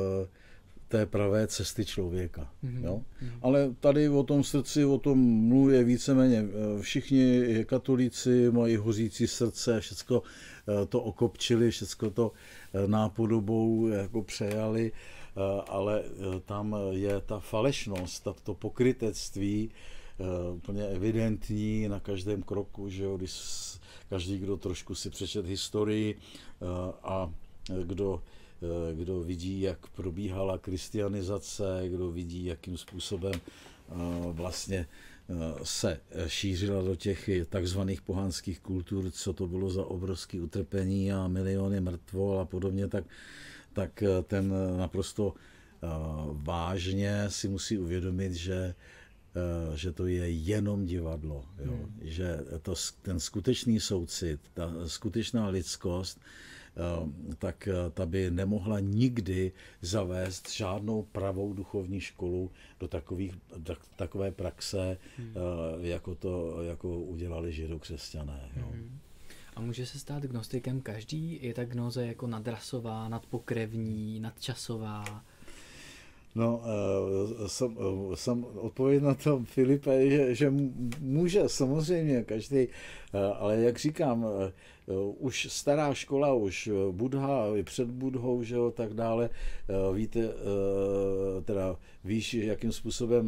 té pravé cesty člověka. Mm-hmm. Jo? Ale tady o tom srdci, o tom mluví víceméně všichni katolíci, mají hořící srdce, všecko to okopčili, všecko to nápodobou jako přejali, ale tam je ta falešnost, to pokrytectví úplně evidentní na každém kroku, že jo? Když každý, kdo trošku si přečet historii a kdo kdo vidí, jak probíhala kristianizace, kdo vidí, jakým způsobem vlastně se šířila do těch takzvaných pohanských kultur, co to bylo za obrovské utrpení a miliony mrtvol a podobně, tak, tak ten naprosto vážně si musí uvědomit, že, že to je jenom divadlo, jo? Hmm. Že to, ten skutečný soucit, ta skutečná lidskost, tak ta by nemohla nikdy zavést žádnou pravou duchovní školu do takových, takové praxe, hmm. jako to jako udělali židokřesťané. Jo. Hmm. A může se stát gnostikem každý? Je ta gnoze jako nadrasová, nadpokrevní, nadčasová? No, sam, sam odpověď na to, Filipe, že, že může samozřejmě každý, ale jak říkám, už stará škola, už Buddha, i před Buddhou, že jo, tak dále, víte, teda víš, jakým způsobem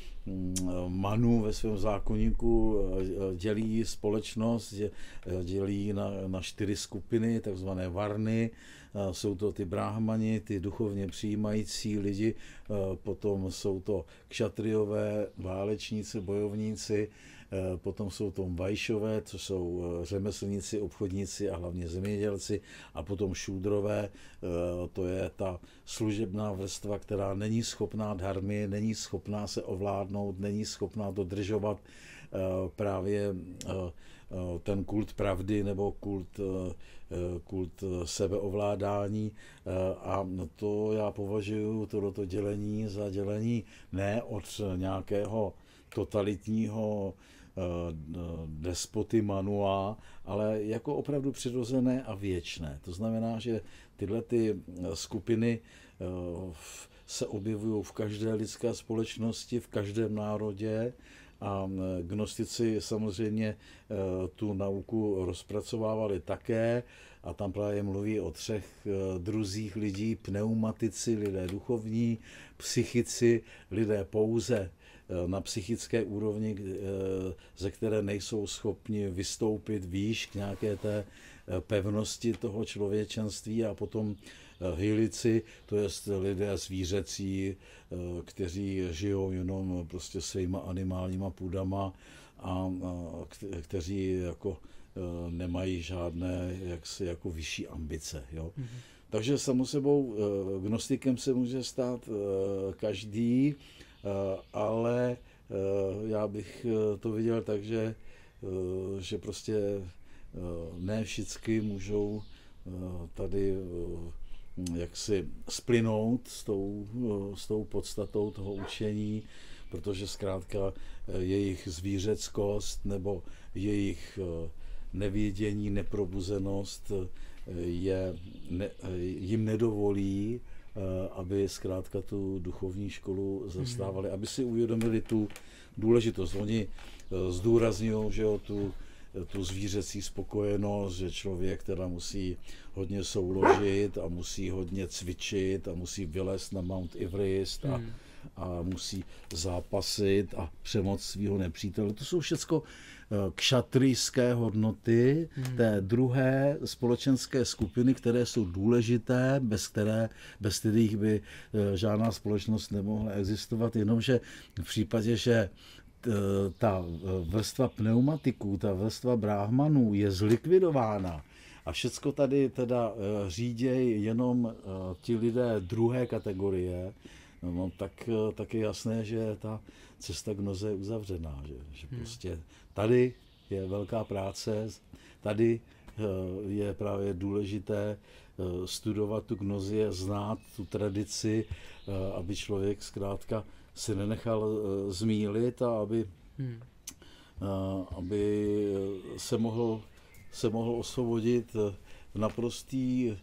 Manu ve svém zákoníku dělí společnost, dělí na, na čtyři skupiny, takzvané varny. Jsou to ty bráhmani, ty duchovně přijímající lidi, potom jsou to kšatriové, válečníci, bojovníci, potom jsou to vajšové, co jsou řemeslníci, obchodníci a hlavně zemědělci, a potom šúdrové, to je ta služebná vrstva, která není schopná dharmy, není schopná se ovládnout, není schopná dodržovat právě ten kult pravdy nebo kult, kult sebeovládání, a to já považuji toto dělení za dělení ne od nějakého totalitního despoty Manua, ale jako opravdu přirozené a věčné. To znamená, že tyhle ty skupiny se objevují v každé lidské společnosti, v každém národě, a gnostici samozřejmě tu nauku rozpracovávali také, a tam právě mluví o třech druzích lidí: pneumatici, lidé duchovní, psychici, lidé pouze na psychické úrovni, ze které nejsou schopni vystoupit výš k nějaké té pevnosti toho člověčenství, a potom hylici, to je lidé zvířecí, kteří žijou jenom prostě svýma animálníma půdama a kteří jako nemají žádné jaksi jako vyšší ambice. Jo? Mm-hmm. Takže samo sebou gnostikem se může stát každý, ale já bych to viděl tak, že, že prostě ne všichni můžou tady jaksi splynout s tou, s tou podstatou toho učení, protože zkrátka jejich zvířeckost nebo jejich nevědění, neprobuzenost je, ne, jim nedovolí, aby zkrátka tu duchovní školu zastávali, aby si uvědomili tu důležitost. Oni zdůrazňují, že jo, tu tu zvířecí spokojenost, že člověk teda musí hodně souložit a musí hodně cvičit a musí vylézt na Mount Everest a, a musí zápasit a přemoct svého nepřítele. To jsou všechno kšatrijské hodnoty hmm. té druhé společenské skupiny, které jsou důležité, bez, které, bez kterých by žádná společnost nemohla existovat, jenomže v případě, že ta vrstva pneumatiků, ta vrstva bráhmanů je zlikvidována A všecko tady teda řídějí jenom ti lidé druhé kategorie, no tak, tak je jasné, že ta cesta k noze je uzavřená, že, že hmm. prostě tady je velká práce, tady je právě důležité studovat tu gnozie, znát tu tradici, aby člověk zkrátka si nenechal zmýlit a aby, hmm. aby se mohl, se mohl osvobodit v naprostý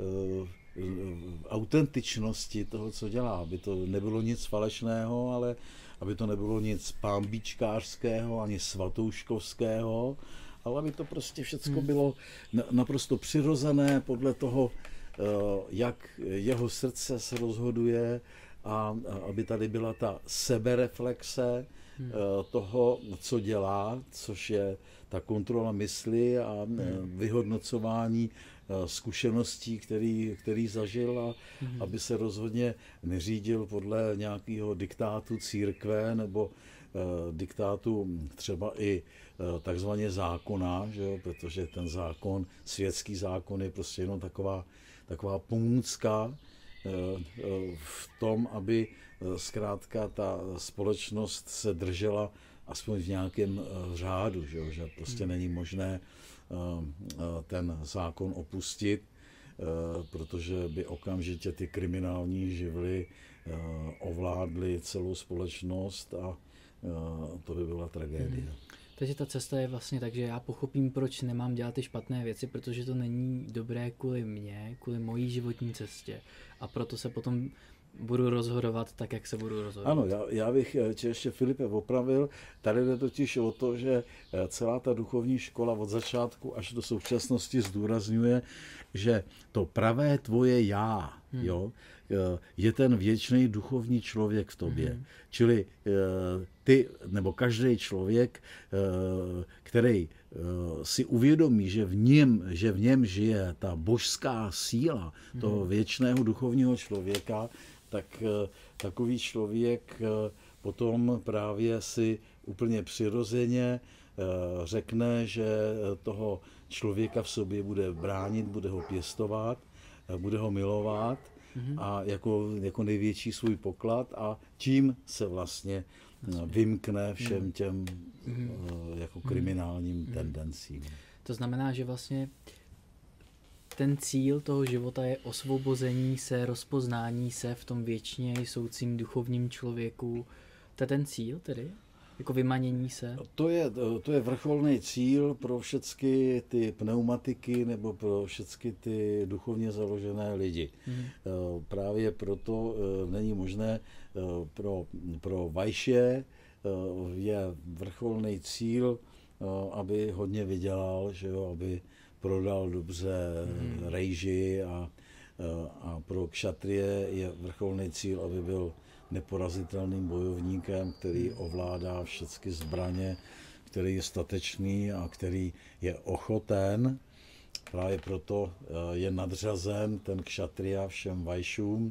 autentičnosti toho, co dělá. Aby to nebylo nic falešného, ale aby to nebylo nic pánbíčkářského ani svatouškovského, ale aby to prostě všechno bylo naprosto přirozené podle toho, jak jeho srdce se rozhoduje, a aby tady byla ta sebereflexe toho, co dělá, což je ta kontrola mysli a vyhodnocování zkušeností, který, který zažil, a hmm. aby se rozhodně neřídil podle nějakého diktátu církve nebo uh, diktátu třeba i uh, takzvaně zákona, že jo? Protože ten zákon, světský zákon je prostě jenom taková, taková pomůcka uh, uh, v tom, aby uh, zkrátka ta společnost se držela aspoň v nějakém uh, řádu, že jo? Že prostě hmm. není možné ten zákon opustit, protože by okamžitě ty kriminální živly ovládly celou společnost a to by byla tragédie. Hmm. Takže ta cesta je vlastně tak, že já pochopím, proč nemám dělat ty špatné věci, protože to není dobré kvůli mně, kvůli mojí životní cestě, a proto se potom budu rozhodovat tak, jak se budu rozhodovat. Ano, já, já bych tě ještě, Filipe, opravil. Tady jde totiž o to, že celá ta duchovní škola od začátku až do současnosti zdůrazňuje, že to pravé tvoje já, hmm. jo, je ten věčný duchovní člověk v tobě. Hmm. Čili ty, nebo každý člověk, který si uvědomí, že v něm, že v něm žije ta božská síla hmm. toho věčného duchovního člověka, tak takový člověk potom právě si úplně přirozeně řekne, že toho člověka v sobě bude bránit, bude ho pěstovat, bude ho milovat mm-hmm. a jako, jako největší svůj poklad, a tím se vlastně vymkne všem těm mm-hmm. jako kriminálním mm-hmm. tendencím. To znamená, že vlastně ten cíl toho života je osvobození se, rozpoznání se v tom věčně jsoucím duchovním člověku. To je ten cíl tedy? Jako vymanění se? To je, to je vrcholný cíl pro všechny ty pneumatiky nebo pro všechny ty duchovně založené lidi. Hmm. Právě proto není možné pro, pro vajše je vrcholný cíl, aby hodně vydělal, že jo, aby prodal dobře hmm. rejži, a, a pro kšatrie je vrcholný cíl, aby byl neporazitelným bojovníkem, který ovládá všechny zbraně, který je statečný a který je ochoten. Právě proto je nadřazen ten kšatria všem vajšům.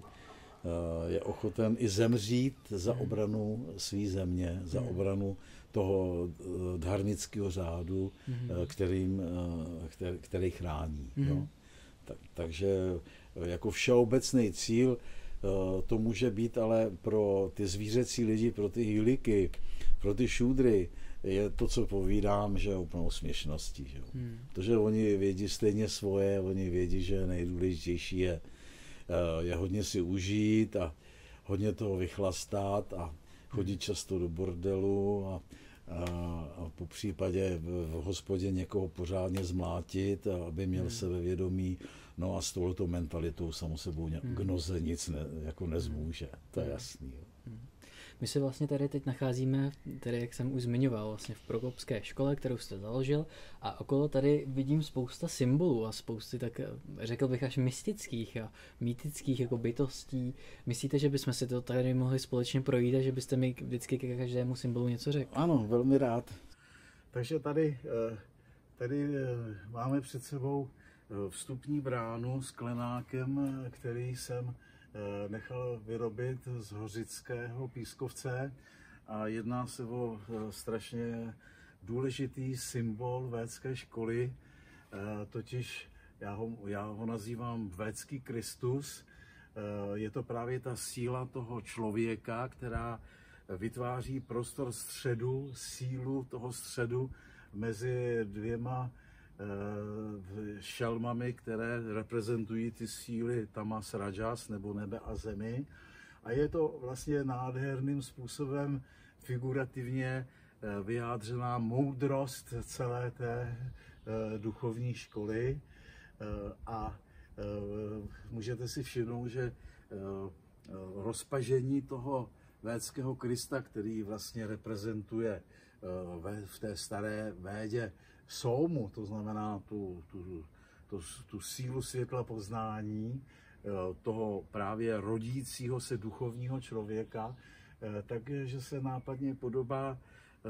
Je ochoten i zemřít za obranu své země, za obranu toho dharmického řádu, kterým, který, který chrání. Jo? Tak, takže jako všeobecný cíl to může být, ale pro ty zvířecí lidi, pro ty hýliky, pro ty šúdry, je to, co povídám, že je úplnou směšností. Že? Hmm. Protože oni vědí stejně svoje, oni vědí, že nejdůležitější je, je hodně si užít a hodně toho vychlastat a chodit často do bordelu a, a, a po případě v, v hospodě někoho pořádně zmlátit, aby měl hmm. sebevědomí. No a s touhletou mentalitou samo sebou hmm. gnoze nic ne, jako nezmůže, to je jasný. Hmm. My se vlastně tady teď nacházíme, tady jak jsem už zmiňoval, vlastně v Prokopské škole, kterou jste založil, a okolo tady vidím spousta symbolů a spousty, tak řekl bych, až mystických a mýtických jako bytostí. Myslíte, že bychom si to tady mohli společně projít a že byste mi vždycky ke každému symbolu něco řekl? Ano, velmi rád. Takže tady, tady máme před sebou vstupní bránu s klenákem, který jsem nechal vyrobit z hořického pískovce, a jedná se o strašně důležitý symbol védské školy, totiž já ho, já ho nazývám védský Kristus. Je to právě ta síla toho člověka, která vytváří prostor středu, sílu toho středu mezi dvěma šelmami, které reprezentují ty síly Tamas Rajas, nebo nebe a zemi. A je to vlastně nádherným způsobem figurativně vyjádřená moudrost celé té duchovní školy. A můžete si všimnout, že rozpažení toho védského Krista, který vlastně reprezentuje v té staré védě Sómu, to znamená tu, tu, tu, tu sílu světla poznání, toho právě rodícího se duchovního člověka, takže se nápadně podobá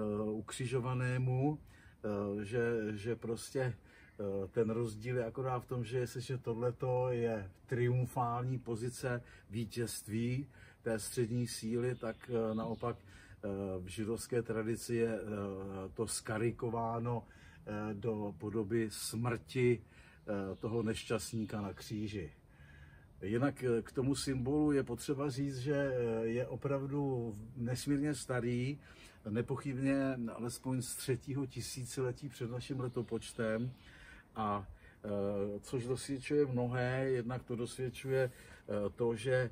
ukřižovanému, že, že prostě ten rozdíl je akorát v tom, že jestliže tohleto je triumfální pozice vítězství té střední síly, tak naopak v židovské tradici je to skarikováno do podoby smrti toho nešťastníka na kříži. Jinak k tomu symbolu je potřeba říct, že je opravdu nesmírně starý, nepochybně alespoň z třetího tisíciletí před naším letopočtem, a což dosvědčuje mnohé. Jednak to dosvědčuje to, že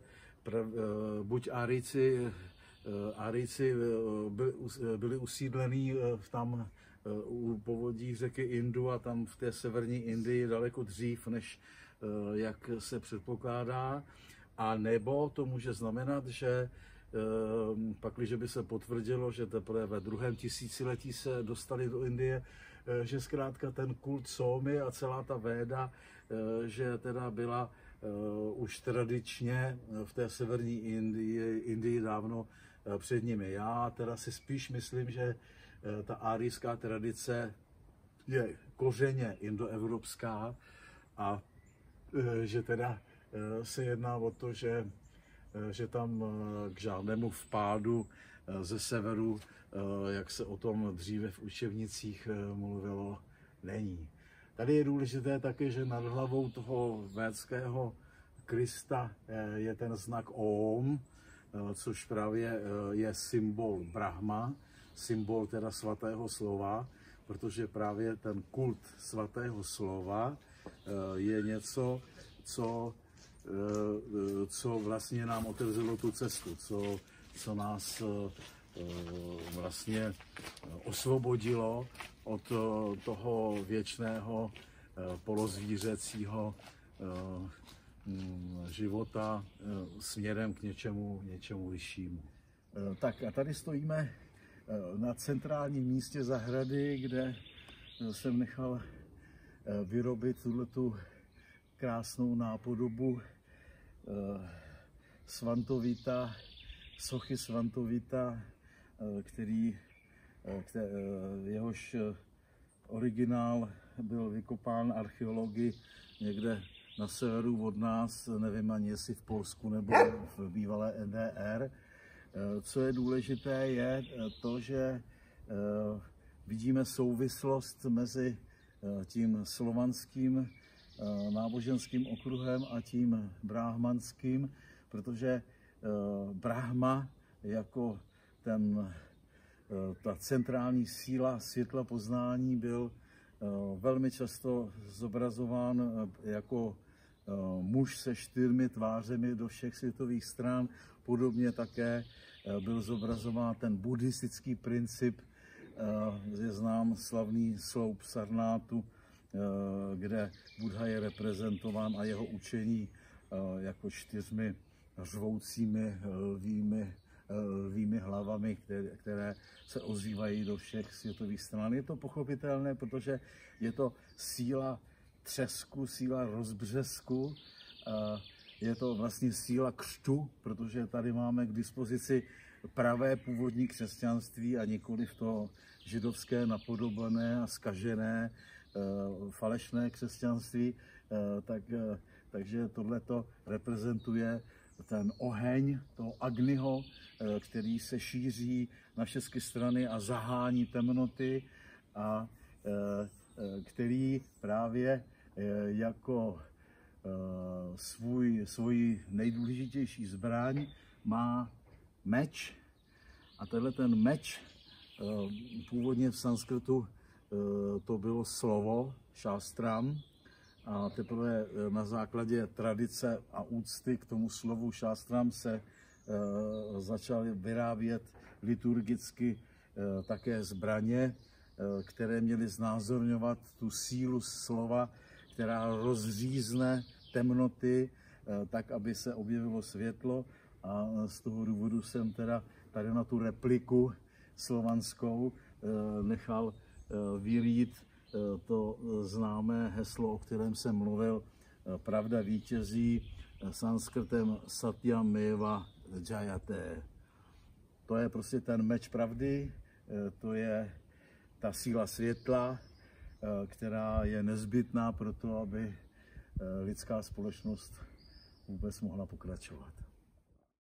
buď Árijci, Árijci byli usídlení tam u povodí řeky Indu a tam v té severní Indii daleko dřív, než jak se předpokládá, a nebo to může znamenat, že pakliže by se potvrdilo, že teprve ve druhém tisíciletí se dostali do Indie, že zkrátka ten kult Sómy a celá ta véda, že teda byla už tradičně v té severní Indii, Indii dávno před nimi. Já teda si spíš myslím, že ta árijská tradice je kořeně indoevropská a že teda se jedná o to, že, že tam k žádnému vpádu ze severu, jak se o tom dříve v učebnicích mluvilo, není. Tady je důležité také, že nad hlavou toho védského Krista je ten znak Om, což právě je symbol Brahma, symbol teda svatého slova, protože právě ten kult svatého slova je něco, co, co vlastně nám otevřelo tu cestu, co, co nás vlastně osvobodilo od toho věčného polozvířecího života směrem k něčemu, něčemu vyššímu. Tak a tady stojíme na centrálním místě zahrady, kde jsem nechal vyrobit tuhletu krásnou nápodobu Svantovita, sochy Svantovita, který, který, jehož originál byl vykopán archeology někde na severu od nás, nevím ani jestli v Polsku nebo v bývalé N D R. Co je důležité, je to, že vidíme souvislost mezi tím slovanským náboženským okruhem a tím brahmanským, protože Brahma jako ten, ta centrální síla světla poznání byl velmi často zobrazován jako muž se čtyřmi tvářemi do všech světových stran. Podobně také byl zobrazován ten buddhistický princip, je znám slavný sloup Sarnátu, kde Buddha je reprezentován a jeho učení jako čtyřmi řvoucími lvými, lvými hlavami, které, které se ozývají do všech světových stran. Je to pochopitelné, protože je to síla třesku, síla rozbřesku, je to vlastně síla křtu, protože tady máme k dispozici pravé původní křesťanství a nikoli v to židovské napodobené a zkažené falešné křesťanství, tak, takže tohleto reprezentuje ten oheň toho Agniho, který se šíří na všechny strany a zahání temnoty a který právě jako svůj, svoji nejdůležitější zbraň má meč. A tenhle ten meč, původně v sanskrtu to bylo slovo šástram, a teprve na základě tradice a úcty k tomu slovu šástram se začaly vyrábět liturgicky také zbraně, které měly znázorňovat tu sílu slova, která rozřízne temnoty, tak, aby se objevilo světlo. A z toho důvodu jsem teda tady na tu repliku slovanskou nechal vyrýt to známé heslo, o kterém jsem mluvil, pravda vítězí, sanskrtem Satyameva Jayate. To je prostě ten meč pravdy, to je ta síla světla, která je nezbytná pro to, aby lidská společnost vůbec mohla pokračovat.